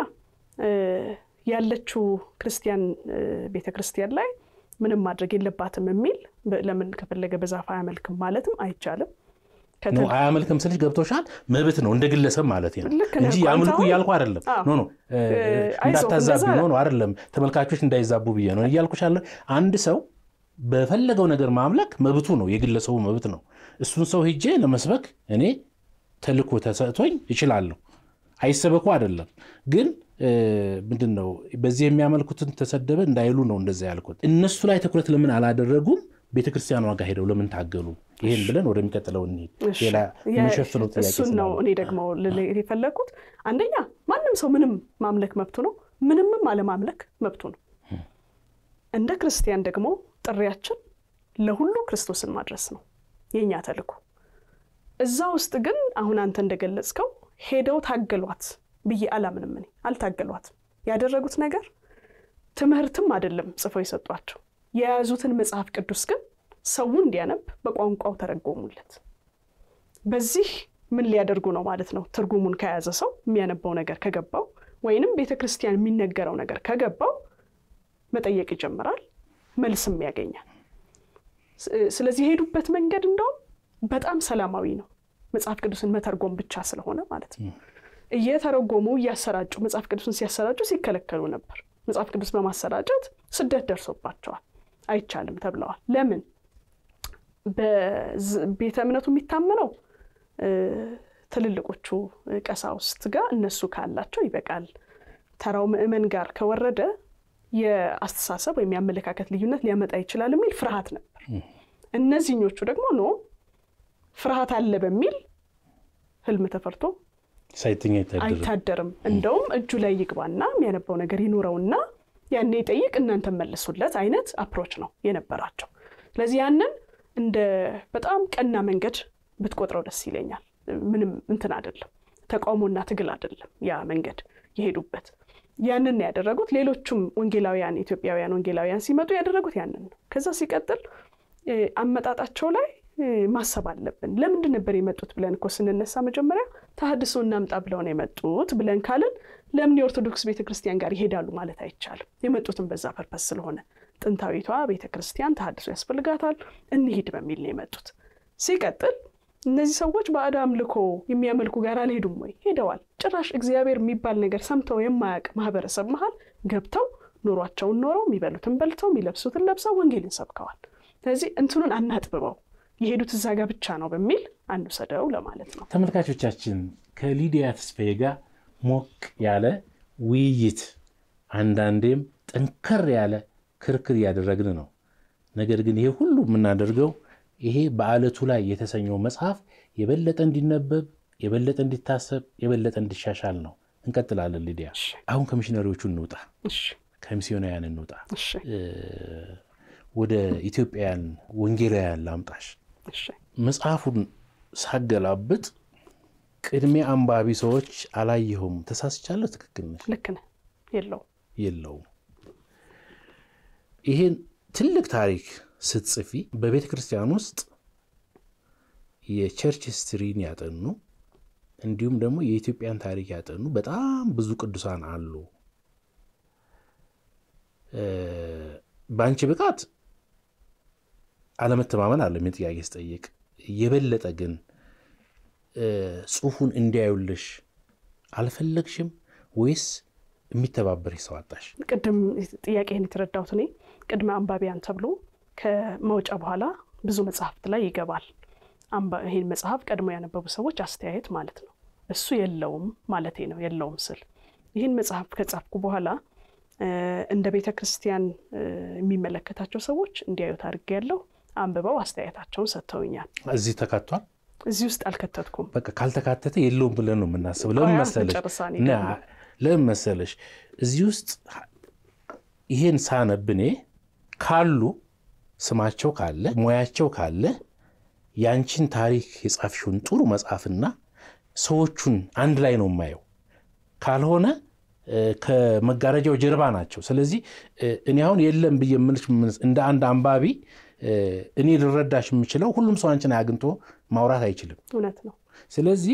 ያለችው ክርስቲያን ቤተክርስቲያን ላይ ምንም ማድረግ የለባትም የሚል ለምን ከፈለገ በዛፍ አያመልክም ማለትም አይቻልም። ነው አያመልክም ስልሽ ገብቶሻል? መብት ነው እንደ ግለሰብ ማለት ነው እንጂ ያምልኩ እያልኩ አይደለም። ኖ ኖ እንዳታዛቢ ነው ነው አይደለም። ተመልካቾች እንዳይዛቡ ብዬ ነው እያልኩሻለሁ። አንድ ሰው በፈለገው ነገር ማምለክ መብቱ ነው፣ የግለሰቡ መብት ነው። እሱን ሰው ሄጄ ለመስበክ እኔ ተልኮ ተሰጥቶኝ ይችላል። አይሰበኩ አይደለም ግን ምንድነው በዚህ የሚያመልኩትን ተሰደበ እንዳይሉ ነው እንደዛ ያልኩት። እነሱ ላይ ትኩረት ለምን አላደረጉም? ቤተክርስቲያኗ ጋር ሄደው ለምን ታገሉ? ይሄን ብለን ወደሚቀጥለው እንሂድ። ሌላ የምንሸፍነው ጥያቄ እሱ ነው። እኔ ደግሞ ለፈለኩት አንደኛ ማንም ሰው ምንም ማምለክ መብቱ ነው፣ ምንምም አለማምለክ መብቱ ነው። እንደ ክርስቲያን ደግሞ ጥሪያችን ለሁሉ ክርስቶስን ማድረስ ነው የኛ ተልኮ። እዛ ውስጥ ግን አሁን አንተ እንደገለጽከው ሄደው ታገሏት ብዬ አላምንም። እኔ አልታገሏት። ያደረጉት ነገር ትምህርትም አይደለም ጽፈው ይሰጧቸው። የያዙትን መጽሐፍ ቅዱስ ግን ሰው እንዲያነብ በቋንቋው ተረጎሙለት። በዚህ ምን ሊያደርጉ ነው ማለት ነው? ትርጉሙን ከያዘ ሰው የሚያነበው ነገር ከገባው ወይንም ቤተክርስቲያን የሚነገረው ነገር ከገባው መጠየቅ ይጀምራል፣ መልስም ያገኛል። ስለዚህ ሄዱበት መንገድ እንደው በጣም ሰላማዊ ነው። መጽሐፍ ቅዱስን መተርጎም ብቻ ስለሆነ ማለት ነው። እየተረጎሙ ያሰራጩ መጽሐፍ ቅዱስን ሲያሰራጩ ሲከለከሉ ነበር። መጽሐፍ ቅዱስ በማሰራጨት ስደት ደርሶባቸዋል፣ አይቻልም ተብለዋል። ለምን? በቤተ እምነቱ የሚታመነው ትልልቆቹ ቀሳውስት ጋር እነሱ ካላቸው ይበቃል፣ ተራው ምእመን ጋር ከወረደ የአስተሳሰብ ወይም የአመለካከት ልዩነት ሊያመጣ ይችላል የሚል ፍርሃት ነበር። እነዚህኞቹ ደግሞ ነው ፍርሃት አለ በሚል ህልም ተፈርቶ ሳይተኛ አይታደርም። እንደውም እጁ ላይ ይግባና የሚያነባው ነገር ይኖረውና ያኔ ጠይቅ እናንተ መልሱለት አይነት አፕሮች ነው የነበራቸው። ስለዚህ ያንን እንደ በጣም ቀና መንገድ ብትቆጥረው ደስ ይለኛል። ምንም እንትን አይደለም፣ ተቃውሞና ትግል አይደለም ያ መንገድ የሄዱበት። ያንን ያደረጉት ሌሎችም ወንጌላውያን ኢትዮጵያውያን ወንጌላውያን ሲመጡ ያደረጉት ያንን ነው። ከዛ ሲቀጥል አመጣጣቸው ላይ ማሰብ አለብን። ለምንድን ነበር የመጡት ብለን እኮ ስንነሳ መጀመሪያ ተሐድሶ እናምጣ ብለው ነው የመጡት ብለን ካልን ለምን የኦርቶዶክስ ቤተክርስቲያን ጋር ይሄዳሉ ማለት አይቻልም። የመጡትም በዛ ፐርፐስ ስለሆነ ጥንታዊቷ ቤተክርስቲያን ተሐድሶ ያስፈልጋታል እንሂድ በሚል ነው የመጡት። ሲቀጥል እነዚህ ሰዎች ባዕድ አምልኮ የሚያመልኩ ጋር አልሄዱም ወይ? ሄደዋል። ጭራሽ እግዚአብሔር የሚባል ነገር ሰምተው የማያውቅ ማህበረሰብ መሃል ገብተው ኑሯቸውን ኖረው የሚበሉትን በልተው የሚለብሱትን ለብሰው ወንጌልን ሰብከዋል። ስለዚህ እንትኑን አናጥብበው የሄዱት እዛ ጋር ብቻ ነው በሚል አንውሰደው ለማለት ነው። ተመልካቾቻችን ከሊዲያ ተስፋዬ ጋር ሞቅ ያለ ውይይት አንዳንዴም ጠንከር ያለ ክርክር ያደረግን ነው። ነገር ግን ይሄ ሁሉ የምናደርገው ይሄ በአለቱ ላይ የተሰኘው መጽሐፍ የበለጠ እንዲነበብ፣ የበለጠ እንዲታሰብ፣ የበለጠ እንዲሻሻል ነው። እንቀጥላለን። ሊዲያ አሁን ከሚሽነሪዎቹ እንውጣ፣ ከሚስዮናውያን እንውጣ፣ ወደ ኢትዮጵያውያን ወንጌላውያን ላምጣሽ። መጽሐፉን ሳገላብጥ ቅድሚያ አንባቢ ሰዎች አላየሁም። ተሳስቻለሁ? ትክክል ነሽ? ልክ ነህ። የለው የለው ይሄን ትልቅ ታሪክ ስትጽፊ በቤተ ክርስቲያን ውስጥ የቸርች ሂስትሪን ያጠኑ እንዲሁም ደግሞ የኢትዮጵያን ታሪክ ያጠኑ በጣም ብዙ ቅዱሳን አሉ። ባንቺ ብቃት አለመተማመን አለ ምን ጥያቄ ስጠይቅ የበለጠ ግን ጽሁፉን እንዲያዩልሽ አልፈለግሽም ወይስ የሚተባበርሽ ሰው አጣሽ? ቅድም ጥያቄን የተረዳሁት እኔ ቅድመ አንባቢያን ተብሎ ከመውጫ በኋላ ብዙ መጽሐፍት ላይ ይገባል። አንባ ይሄን መጽሐፍ ቀድሞ ያነበቡ ሰዎች አስተያየት ማለት ነው። እሱ የለውም ማለቴ ነው። የለውም ስል ይሄን መጽሐፍ ከጻፍኩ በኋላ እንደ ቤተ ክርስቲያን የሚመለከታቸው ሰዎች እንዲያዩት አድርጌያለሁ። አንብበው አስተያየታቸውን ሰጥተውኛል። እዚህ ተካቷል? እዚህ ውስጥ አልከተትኩም። በቃ ካልተካተተ የለውም ብለን ነው የምናስበው። ለምን መሰለሽ እና ለምን መሰለሽ እዚህ ውስጥ ይሄን ሳነብኔ ካሉ ስማቸው ካለ ሙያቸው ካለ ያንቺን ታሪክ የጻፍሽውን ጥሩ መጽሐፍና ሰዎቹን አንድ ላይ ነው የማየው። ካልሆነ ከመጋረጃው ጀርባ ናቸው። ስለዚህ እኔ አሁን የለም በየምልሽ እንደ አንድ አንባቢ እኔ ልረዳሽ የምችለው ሁሉም ሰው አንቺን አግኝቶ ማውራት አይችልም። እውነት ነው። ስለዚህ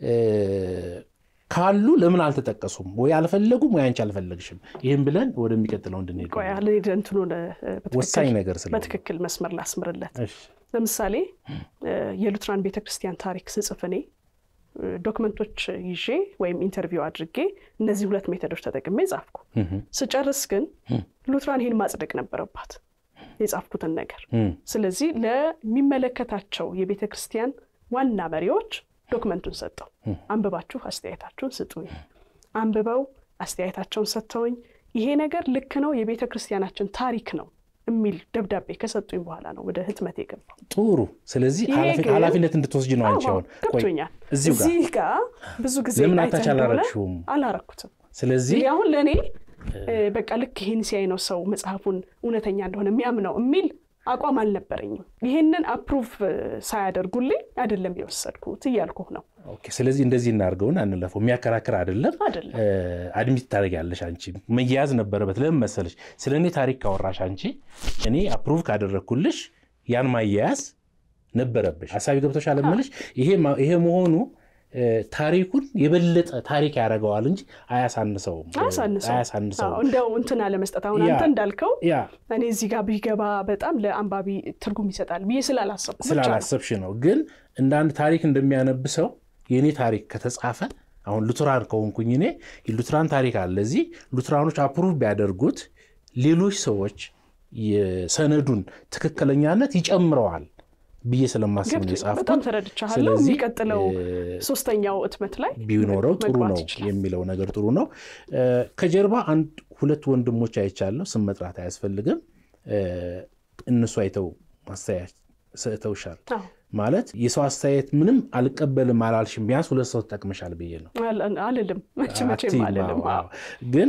ካሉ ለምን አልተጠቀሱም ወይ አልፈለጉም ወይ አንቺ አልፈለግሽም? ይሄን ብለን ወደሚቀጥለው እንድንሄድ ቆይ አለ እንትኑ ወሳኝ ነገር ስለሆነ በትክክል መስመር ላስምርለት። ለምሳሌ የሉትራን ቤተክርስቲያን ታሪክ ስጽፍኔ ዶክመንቶች ይዤ ወይም ኢንተርቪው አድርጌ እነዚህ ሁለት ሜተዶች ተጠቅሜ ጻፍኩ። ስጨርስ ግን ሉትራን ይሄን ማጽደቅ ነበረባት የጻፍኩትን ነገር። ስለዚህ ለሚመለከታቸው የቤተክርስቲያን ዋና መሪዎች ዶክመንቱን ሰጠው። አንብባችሁ አስተያየታችሁን ስጡኝ። አንብበው አስተያየታቸውን ሰጥተውኝ ይሄ ነገር ልክ ነው የቤተክርስቲያናችን ታሪክ ነው የሚል ደብዳቤ ከሰጡኝ በኋላ ነው ወደ ህትመት የገባው። ጥሩ። ስለዚህ ኃላፊነት እንድትወስጂ ነው አንቺ አሁን። ቆይ እዚህ ጋር ብዙ ጊዜ ለምን አታቻላረችሁም? አላረኩትም። ስለዚህ ያሁን ለኔ በቃ ልክ ይሄን ሲያይ ነው ሰው መጽሐፉን እውነተኛ እንደሆነ የሚያምነው የሚል አቋም አልነበረኝም። ይሄንን አፕሩቭ ሳያደርጉልኝ አይደለም የወሰድኩት እያልኩህ ነው። ኦኬ። ስለዚህ እንደዚህ እናርገውና አንለፈው። የሚያከራክር አይደለም አድሚት ታደርጊያለሽ አንቺ። መያዝ ነበረበት። ለምን መሰለሽ ስለኔ ታሪክ ካወራሽ አንቺ እኔ አፕሩቭ ካደረኩልሽ ያን ማያያዝ ነበረብሽ። ሐሳቢ ገብቶሻል እምልሽ ይሄ ይሄ መሆኑ ታሪኩን የበለጠ ታሪክ ያደርገዋል እንጂ አያሳንሰውም አያሳንሰውም። እንደው እንትን አለ መስጠት አሁን አንተ እንዳልከው እኔ እዚህ ጋር ቢገባ በጣም ለአንባቢ ትርጉም ይሰጣል ብዬ ስላላሰብኩ ስላላሰብሽ ነው። ግን እንደ አንድ ታሪክ እንደሚያነብሰው የኔ ታሪክ ከተጻፈ አሁን ሉትራን ከሆንኩኝ እኔ ሉትራን ታሪክ አለ እዚህ ሉትራኖች አፕሩቭ ቢያደርጉት ሌሎች ሰዎች የሰነዱን ትክክለኛነት ይጨምረዋል ብዬ ስለማስብ ነው የጻፍኩት። በጣም ተረድቻለሁ። የሚቀጥለው ሶስተኛው እትመት ላይ ቢኖረው ጥሩ ነው የሚለው ነገር ጥሩ ነው። ከጀርባ አንድ ሁለት ወንድሞች አይቻለሁ። ስም መጥራት አያስፈልግም። እነሱ አይተው ማስተያየት ሰጥተውሻል ማለት የሰው አስተያየት ምንም አልቀበልም አላልሽም። ቢያንስ ሁለት ሰው ተጠቅመሻል ብዬ ነው አልልም። መቼ መቼ አልልም። ግን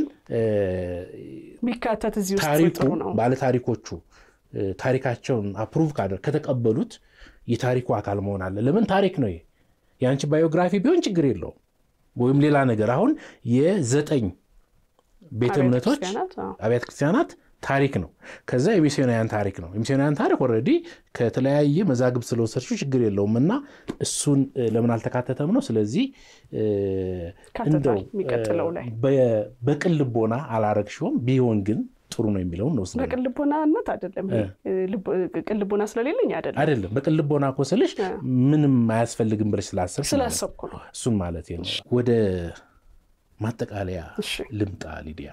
ሚካተት እዚህ ውስጥ ጥሩ ነው። ባለ ታሪኮቹ ታሪካቸውን አፕሩቭ ካደረ ከተቀበሉት የታሪኩ አካል መሆን አለ። ለምን ታሪክ ነው። ያንቺ ባዮግራፊ ቢሆን ችግር የለውም ወይም ሌላ ነገር። አሁን የዘጠኝ ቤተ እምነቶች አብያተ ክርስቲያናት ታሪክ ነው። ከዛ የሚስዮናውያን ታሪክ ነው። የሚስዮናውያን ታሪክ ኦሬዲ ከተለያየ መዛግብት ስለወሰድሽው ችግር የለውምና እሱን ለምን አልተካተተም ነው። ስለዚህ እንደው የሚቀጥለው ላይ በቅን ልቦና አላረግሽውም ቢሆን ግን ጥሩ ነው የሚለው ነው። በቅን ልቦናነት አይደለም ቅን ልቦና ስለሌለኝ አይደለም አይደለም በቅን ልቦና ኮሰልሽ ምንም አያስፈልግም ብለሽ ስላሰብሽ ስላሰብኩ ነው እሱን ማለት ነው። ወደ ማጠቃለያ ልምጣ ሊዲያ።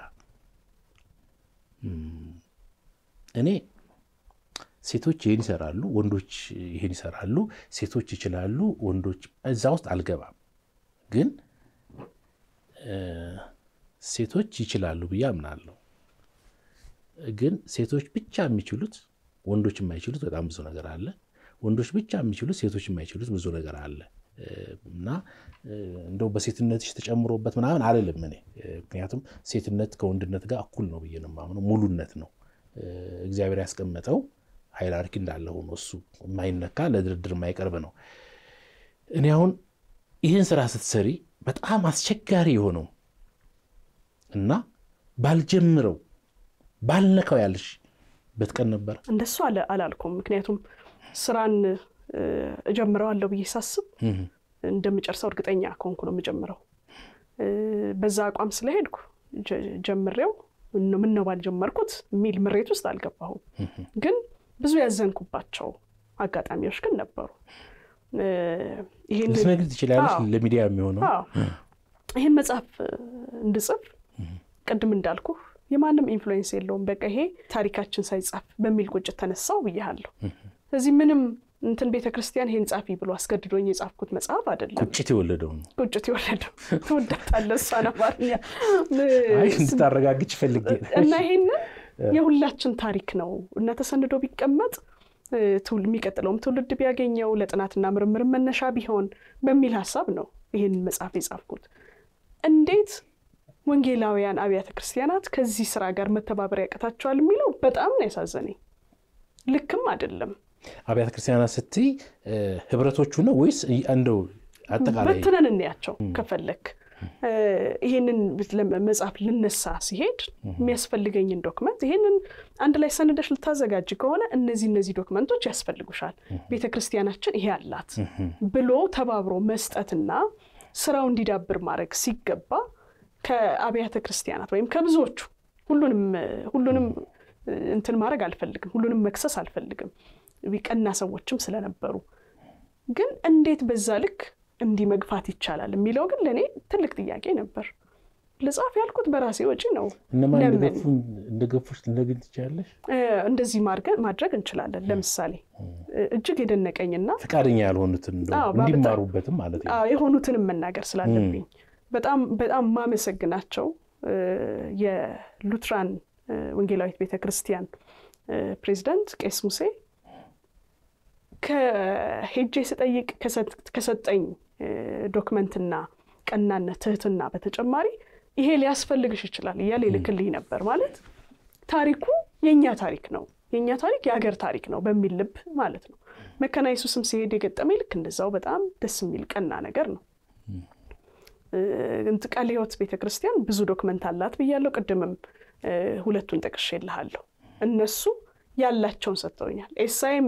እኔ ሴቶች ይሄን ይሰራሉ ወንዶች ይሄን ይሰራሉ ሴቶች ይችላሉ ወንዶች እዛ ውስጥ አልገባም። ግን ሴቶች ይችላሉ ብዬ አምናለሁ። ግን ሴቶች ብቻ የሚችሉት ወንዶች የማይችሉት በጣም ብዙ ነገር አለ። ወንዶች ብቻ የሚችሉት ሴቶች የማይችሉት ብዙ ነገር አለ እና እንደው በሴትነትሽ ተጨምሮበት ምናምን አይደለም እኔ። ምክንያቱም ሴትነት ከወንድነት ጋር እኩል ነው ብዬ ነው የማምነው። ሙሉነት ነው እግዚአብሔር ያስቀመጠው ሃይራርኪ እንዳለ ሆኖ እሱ የማይነካ ለድርድር የማይቀርብ ነው። እኔ አሁን ይህን ስራ ስትሰሪ በጣም አስቸጋሪ የሆነው እና ባልጀምረው ባልነካው ያለሽ በትቀን ነበር እንደሱ አለ አላልኩም ምክንያቱም ስራን እጀምራለሁ ብዬ ሳስብ እንደምጨርሰው እርግጠኛ ኮንኩ ነው የምጀምረው በዛ አቋም ስለሄድኩ ጀምሬው ምን ነው ባልጀመርኩት ሚል ምሬት ውስጥ አልገባሁም ግን ብዙ ያዘንኩባቸው አጋጣሚዎች ግን ነበሩ ይሄን ለስነግድ ይችላል ለሚዲያ የሚሆነው ይሄን መጽሐፍ እንድጽፍ ቀድም እንዳልኩ የማንም ኢንፍሉዌንስ የለውም በቃ ይሄ ታሪካችን ሳይጻፍ በሚል ቁጭት ተነሳው ብያለሁ ስለዚህ ምንም እንትን ቤተክርስቲያን ይሄን ጻፊ ብሎ አስገድዶኝ የጻፍኩት መጽሐፍ አይደለም ቁጭት ይወለደው ቁጭት ይወለደው ተወዳታለ ሳናባርኛ አይ እንድታረጋግጭ ፈልጌ እና ይሄን የሁላችን ታሪክ ነው እና ተሰንዶ ቢቀመጥ ትውልድ የሚቀጥለውም ትውልድ ቢያገኘው ለጥናትና ምርምር መነሻ ቢሆን በሚል ሐሳብ ነው ይሄን መጽሐፍ የጻፍኩት እንዴት ወንጌላውያን አብያተ ክርስቲያናት ከዚህ ስራ ጋር መተባበር ያቀታቸዋል የሚለው በጣም ነው ያሳዘነኝ ልክም አይደለም አብያተ ክርስቲያናት ስትይ ህብረቶቹ ነው ወይስ እንደው አጠቃላይ በትነን እንያቸው ከፈለክ ይሄንን መጽሐፍ ልነሳ ሲሄድ የሚያስፈልገኝን ዶክመንት ይሄንን አንድ ላይ ሰነደሽ ልታዘጋጅ ከሆነ እነዚህ እነዚህ ዶክመንቶች ያስፈልጉሻል ቤተክርስቲያናችን ይሄ አላት ብሎ ተባብሮ መስጠትና ስራው እንዲዳብር ማድረግ ሲገባ ከአብያተ ክርስቲያናት ወይም ከብዙዎቹ ሁሉንም ሁሉንም እንትን ማድረግ አልፈልግም ሁሉንም መክሰስ አልፈልግም ቢቀና ሰዎችም ስለነበሩ ግን እንዴት በዛ ልክ እንዲ መግፋት ይቻላል የሚለው ግን ለኔ ትልቅ ጥያቄ ነበር ለጻፍ ያልኩት በራሴ ወጪ ነው እነማን እንደገፉ እንደገፉሽ እንደግን ትቻለሽ እንደዚህ ማድረግ ማድረግ እንችላለን ለምሳሌ እጅግ የደነቀኝና ፍቃደኛ ያልሆኑትን እንዲማሩበትም ማለት ነው አዎ የሆኑትንም መናገር ስላለብኝ በጣም በጣም ማመሰግናቸው የሉትራን ወንጌላዊት ቤተክርስቲያን ፕሬዝዳንት ቄስ ሙሴ ከሄጄ ስጠይቅ ከሰጠኝ ዶክመንትና ቀናነት ትህትና በተጨማሪ ይሄ ሊያስፈልግሽ ይችላል ይያለ ይልክልኝ ነበር ማለት ታሪኩ የኛ ታሪክ ነው የኛ ታሪክ የሀገር ታሪክ ነው በሚል ልብ ማለት ነው መካነ ኢየሱስም ሲሄድ የገጠመኝ ልክ እንደዛው በጣም ደስ የሚል ቀና ነገር ነው እንት ቃለ ሕይወት ቤተክርስቲያን ብዙ ዶክመንት አላት ብያለሁ ቀደምም ሁለቱን ተቀሽልሃለሁ እነሱ ያላቸውን ሰጥተውኛል ኤስአይም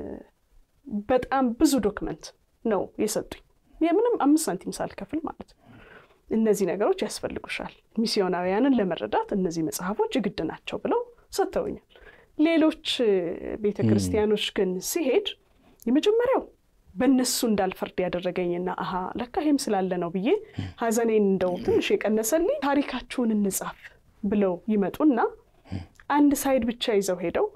በጣም ብዙ ዶክመንት ነው የሰጡኝ የምንም አምስት ሳንቲም ሳልከፍል ማለት እነዚህ ነገሮች ያስፈልጉሻል ሚስዮናውያንን ለመረዳት እነዚህ መጽሐፎች ግድ ናቸው ብለው ሰጥተውኛል ሌሎች ቤተክርስቲያኖች ግን ሲሄድ የመጀመሪያው በእነሱ እንዳልፈርድ ያደረገኝና አሃ ለካ ይሄም ስላለ ነው ብዬ ሐዘኔን እንደው ትንሽ የቀነሰልኝ ታሪካችሁን እንጻፍ ብለው ይመጡና አንድ ሳይድ ብቻ ይዘው ሄደው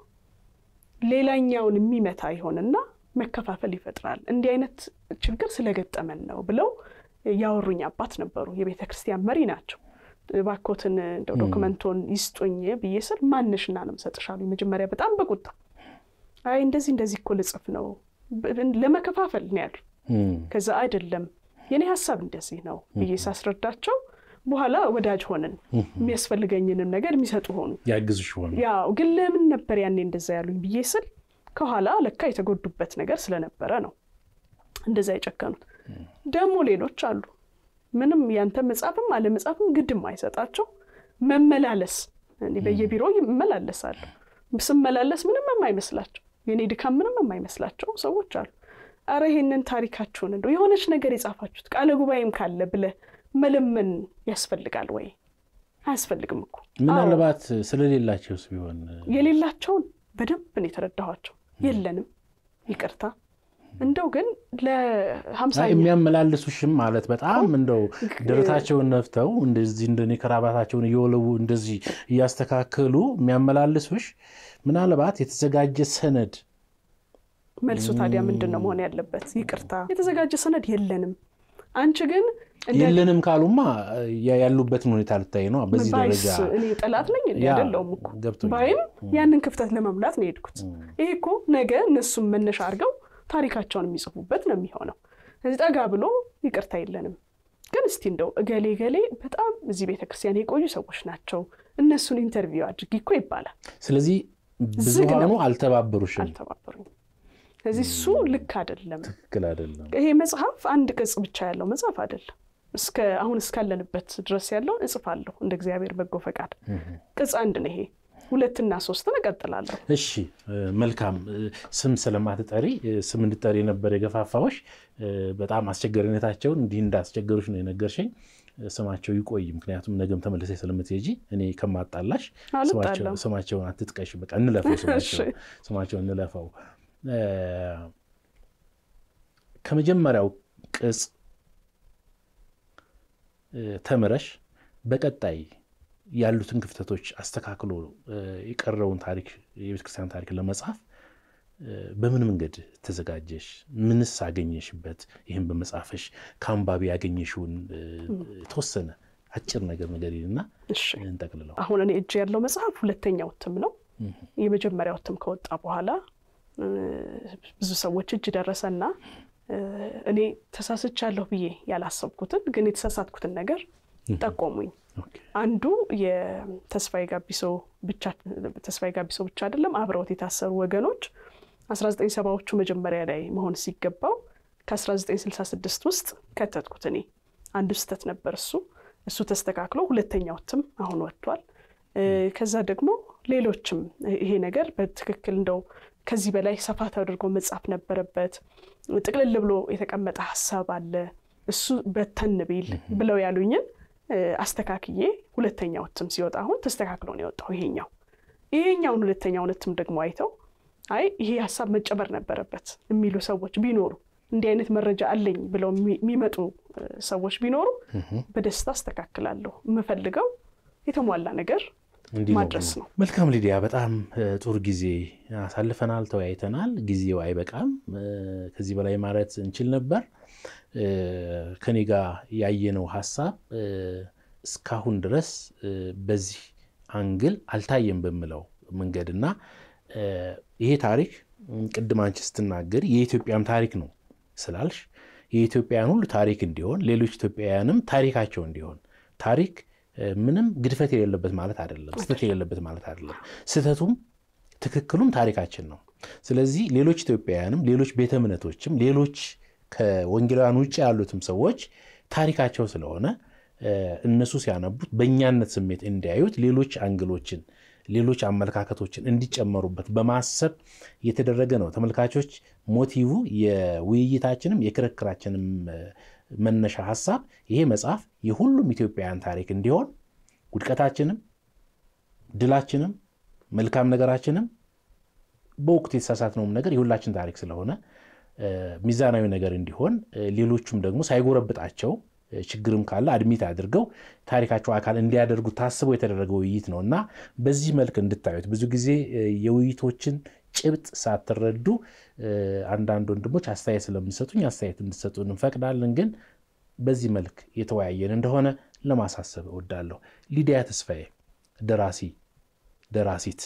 ሌላኛውን የሚመታ ይሆንና መከፋፈል ይፈጥራል እንዲህ አይነት ችግር ስለገጠመን ነው ብለው ያወሩኝ አባት ነበሩ የቤተክርስቲያን መሪ ናቸው ባኮትን እንደው ዶክመንቱን ይስጡኝ ብዬስል ማንሽና ነው ሰጥሻለሁ መጀመሪያ በጣም በቁጣ አይ እንደዚህ እንደዚህ እኮ ልጽፍ ነው ለመከፋፈል ነው ያሉ ከዛ አይደለም የኔ ሐሳብ እንደዚህ ነው ብዬሳስረዳቸው በኋላ ወዳጅ ሆነን የሚያስፈልገኝንም ነገር የሚሰጡ ሆኑ ያግዙሽ ሆነ ያው ግን ለምን ነበር ያኔ እንደዛ ያሉኝ ብዬስል ከኋላ ለካ የተጎዱበት ነገር ስለነበረ ነው እንደዛ ይጨከኑት ደሞ ሌሎች አሉ ምንም ያንተ መጻፍም አለ መጻፍም ግድም አይሰጣቸው መመላለስ እንዴ በየቢሮ ይመላለሳሉ ስመላለስ ምንም የማይመስላቸው የኔ ድካም ምንም የማይመስላቸው ሰዎች አሉ አረ ይሄንን ታሪካችሁን እንደው የሆነች ነገር የጻፋችሁት ቃለ ጉባኤም ካለ ብለ መለመን ያስፈልጋል ወይ አያስፈልግም እኮ ምናልባት ስለሌላቸውስ ቢሆን የሌላቸውን በደንብ ነው የተረዳኋቸው የለንም ይቅርታ እንደው ግን ለ50 የሚያመላልሱሽም ማለት በጣም እንደው ድረታቸውን ነፍተው እንደዚህ እንደኔ ከራባታቸውን እየወለቡ እንደዚህ ያስተካከሉ የሚያመላልሱሽ ምናልባት የተዘጋጀ ሰነድ መልሱ ታዲያ ምንድነው መሆን ያለበት ይቅርታ የተዘጋጀ ሰነድ የለንም አንቺ ግን የለንም ካሉማ ያሉበትን ሁኔታ ልታይ ነው በዚህ ደረጃ እኔ ጠላት ነኝ አይደለም እኮ ባይም ያንን ክፍተት ለመምላት ነው ሄድኩት ይሄ እኮ ነገ እነሱም መነሻ አርገው ታሪካቸውን የሚጽፉበት ነው የሚሆነው ስለዚህ ጠጋ ብሎ ይቅርታ የለንም ግን እስቲ እንደው ገሌ ገሌ በጣም እዚህ ቤተክርስቲያን የቆዩ ሰዎች ናቸው እነሱን ኢንተርቪው አድርጊ እኮ ይባላል ስለዚህ ብዙሃኑ አልተባበሩሽም አልተባበሩም ስለዚህ እሱ ልክ አይደለም ትክክል አይደለም ይሄ መጽሐፍ አንድ ቅጽ ብቻ ያለው መጽሐፍ አይደለም እስከ አሁን እስካለንበት ድረስ ያለው እጽፋለሁ እንደ እግዚአብሔር በጎ ፈቃድ ቅጽ አንድ ነው ይሄ ሁለትና ሶስትን እቀጥላለሁ። እሺ መልካም። ስም ስለማትጠሪ ስም እንድትጠሪ ነበር የገፋፋዎች። በጣም አስቸጋሪነታቸውን እንዲህ እንዳስቸገሩሽ ነው የነገርሽኝ። ስማቸው ይቆይ፣ ምክንያቱም ነገም ተመልሰሽ ስለምትሄጂ እኔ ከማጣላሽ ስማቸው ስማቸውን አትጥቀሽ። በቃ እንለፈው፣ ስማቸው ስማቸውን እንለፈው። ከመጀመሪያው ቅጽ ተምረሽ በቀጣይ ያሉትን ክፍተቶች አስተካክሎ የቀረውን ታሪክ የቤተክርስቲያን ታሪክ ለመጻፍ በምን መንገድ ተዘጋጀሽ? ምንስ አገኘሽበት? ይሄን በመጻፍሽ ከአንባቢ ያገኘሽውን ተወሰነ አጭር ነገር ንገሪኝና እንጠቅልለው። አሁን እኔ እጅ ያለው መጽሐፍ ሁለተኛው እትም ነው። የመጀመሪያው እትም ከወጣ በኋላ ብዙ ሰዎች እጅ ደረሰና እኔ ተሳስቻለሁ ብዬ ያላሰብኩትን ግን የተሳሳትኩትን ነገር ጠቆሙኝ። አንዱ የተስፋዬ ጋቢሶ ብቻ ተስፋዬ ጋቢሶ ብቻ አይደለም፣ አብረውት የታሰሩ ወገኖች አስራ ዘጠኝ ሰባዎቹ መጀመሪያ ላይ መሆን ሲገባው ከ1966 ውስጥ ከተትኩት እኔ። አንዱ ስህተት ነበር እሱ እሱ ተስተካክሎ ሁለተኛው እትም አሁን ወጥቷል። ከዛ ደግሞ ሌሎችም ይሄ ነገር በትክክል እንደው ከዚህ በላይ ሰፋ ተደርጎ መጻፍ ነበረበት፣ ጥቅልል ብሎ የተቀመጠ ሐሳብ አለ፣ እሱ በተን ቢል ብለው ያሉኝን አስተካክዬ ሁለተኛው እትም ሲወጣ አሁን ተስተካክሎ ነው የወጣው። ይሄኛው ይሄኛውን ሁለተኛው እትም ደግሞ አይተው አይ ይሄ ሐሳብ መጨመር ነበረበት የሚሉ ሰዎች ቢኖሩ፣ እንዲህ አይነት መረጃ አለኝ ብለው የሚመጡ ሰዎች ቢኖሩ በደስታ አስተካክላለሁ። የምፈልገው የተሟላ ነገር ማድረስ ነው። መልካም ሊዲያ፣ በጣም ጥሩ ጊዜ አሳልፈናል፣ ተወያይተናል። ጊዜው አይበቃም፣ ከዚህ በላይ ማለት እንችል ነበር። ከኔ ጋር ያየነው ሐሳብ እስካሁን ድረስ በዚህ አንግል አልታየም በሚለው መንገድና ይሄ ታሪክ ቅድም አንቺ ስትናገር የኢትዮጵያም ታሪክ ነው ስላልሽ የኢትዮጵያን ሁሉ ታሪክ እንዲሆን ሌሎች ኢትዮጵያውያንም ታሪካቸው እንዲሆን ታሪክ ምንም ግድፈት የሌለበት ማለት አይደለም፣ ስህተት የሌለበት ማለት አይደለም። ስህተቱም ትክክሉም ታሪካችን ነው። ስለዚህ ሌሎች ኢትዮጵያውያንም ሌሎች ቤተ እምነቶችም ሌሎች ከወንጌላውያን ውጭ ያሉትም ሰዎች ታሪካቸው ስለሆነ እነሱ ሲያነቡት በእኛነት ስሜት እንዲያዩት ሌሎች አንግሎችን ሌሎች አመለካከቶችን እንዲጨመሩበት በማሰብ የተደረገ ነው። ተመልካቾች ሞቲቭ የውይይታችንም የክርክራችንም መነሻ ሐሳብ ይሄ መጽሐፍ የሁሉም ኢትዮጵያውያን ታሪክ እንዲሆን ውድቀታችንም ድላችንም መልካም ነገራችንም በወቅቱ የተሳሳትነውም ነገር የሁላችን ታሪክ ስለሆነ ሚዛናዊ ነገር እንዲሆን ሌሎቹም ደግሞ ሳይጎረብጣቸው ችግርም ካለ አድሚት አድርገው ታሪካቸው አካል እንዲያደርጉ ታስቦ የተደረገ ውይይት ነውና በዚህ መልክ እንድታዩት። ብዙ ጊዜ የውይይቶችን ጭብጥ ሳትረዱ አንዳንድ ወንድሞች አስተያየት ስለምንሰጡኝ አስተያየት እንድትሰጡን እንፈቅዳለን። ግን በዚህ መልክ የተወያየን እንደሆነ ለማሳሰብ እወዳለሁ። ሊዲያ ተስፋዬ ደራሲ ደራሲት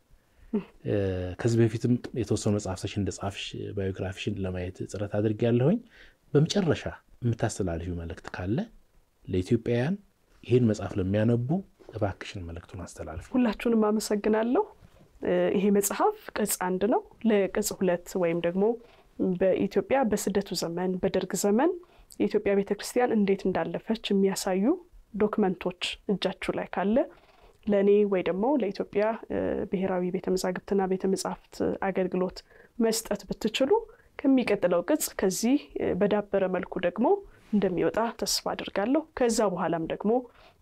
ከዚህ በፊትም የተወሰኑ መጽሐፍቶች እንደጻፍሽ ባዮግራፊሽን ለማየት ጥረት አድርጌያለሁኝ። በመጨረሻ የምታስተላልፊው መልእክት ካለ ለኢትዮጵያውያን ይሄን መጽሐፍ ለሚያነቡ እባክሽን መልእክቱን አስተላልፊ። ሁላችሁንም አመሰግናለሁ። ይሄ መጽሐፍ ቅጽ አንድ ነው። ለቅጽ ሁለት ወይም ደግሞ በኢትዮጵያ በስደቱ ዘመን በደርግ ዘመን የኢትዮጵያ ቤተክርስቲያን እንዴት እንዳለፈች የሚያሳዩ ዶክመንቶች እጃችሁ ላይ ካለ ለኔ ወይ ደግሞ ለኢትዮጵያ ብሔራዊ ቤተመዛግብትና ቤተመጻሕፍት አገልግሎት መስጠት ብትችሉ ከሚቀጥለው ቅጽ ከዚህ በዳበረ መልኩ ደግሞ እንደሚወጣ ተስፋ አድርጋለሁ። ከዛ በኋላም ደግሞ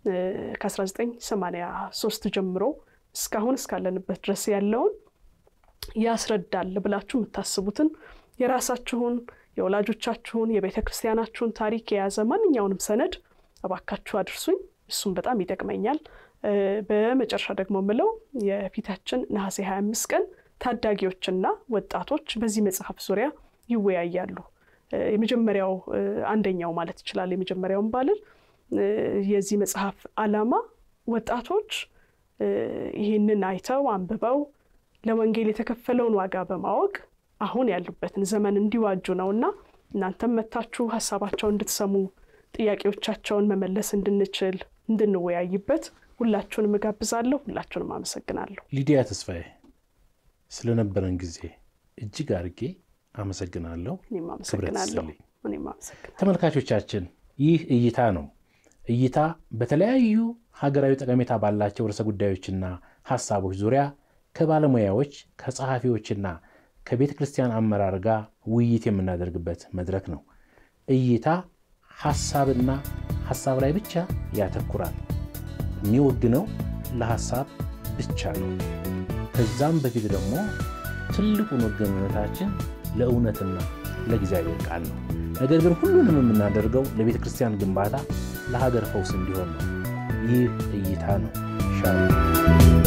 ከ1983 ጀምሮ እስካሁን እስካለንበት ድረስ ያለውን ያስረዳል ብላችሁ የምታስቡትን የራሳችሁን የወላጆቻችሁን የቤተክርስቲያናችሁን ታሪክ የያዘ ማንኛውንም ሰነድ አባካችሁ አድርሱኝ። እሱም በጣም ይጠቅመኛል። በመጨረሻ ደግሞ ምለው የፊታችን ነሐሴ ሃያ አምስት ቀን ታዳጊዎችና ወጣቶች በዚህ መጽሐፍ ዙሪያ ይወያያሉ። የመጀመሪያው አንደኛው ማለት ይችላል የመጀመሪያውን ባልል የዚህ መጽሐፍ ዓላማ ወጣቶች ይሄንን አይተው አንብበው ለወንጌል የተከፈለውን ዋጋ በማወቅ አሁን ያሉበትን ዘመን እንዲዋጁ ነውና እናንተም መታችሁ ሐሳባቸውን እንድትሰሙ ጥያቄዎቻቸውን መመለስ እንድንችል እንድንወያይበት ሁላችሁንም ጋብዛለሁ። ሁላችሁንም አመሰግናለሁ። ሊዲያ ተስፋዬ ስለነበረን ጊዜ እጅግ አርጌ አመሰግናለሁ። እኔም አመሰግናለሁ። እኔም አመሰግናለሁ። ተመልካቾቻችን ይህ እይታ ነው። እይታ በተለያዩ ሀገራዊ ጠቀሜታ ባላቸው ርዕሰ ጉዳዮችና ሐሳቦች ዙሪያ ከባለሙያዎች ከጸሐፊዎችና ከቤተ ክርስቲያን አመራር ጋር ውይይት የምናደርግበት መድረክ ነው። እይታ ሐሳብና ሐሳብ ላይ ብቻ ያተኩራል። የሚወግነው ለሐሳብ ብቻ ነው። ከዛም በፊት ደግሞ ትልቁን ወገንነታችን ለእውነትና ለእግዚአብሔር ቃል ነው። ነገር ግን ሁሉንም የምናደርገው ለቤተ ክርስቲያን ግንባታ፣ ለሀገር ፈውስ እንዲሆን ነው። ይህ እይታ ነው። ሻሎም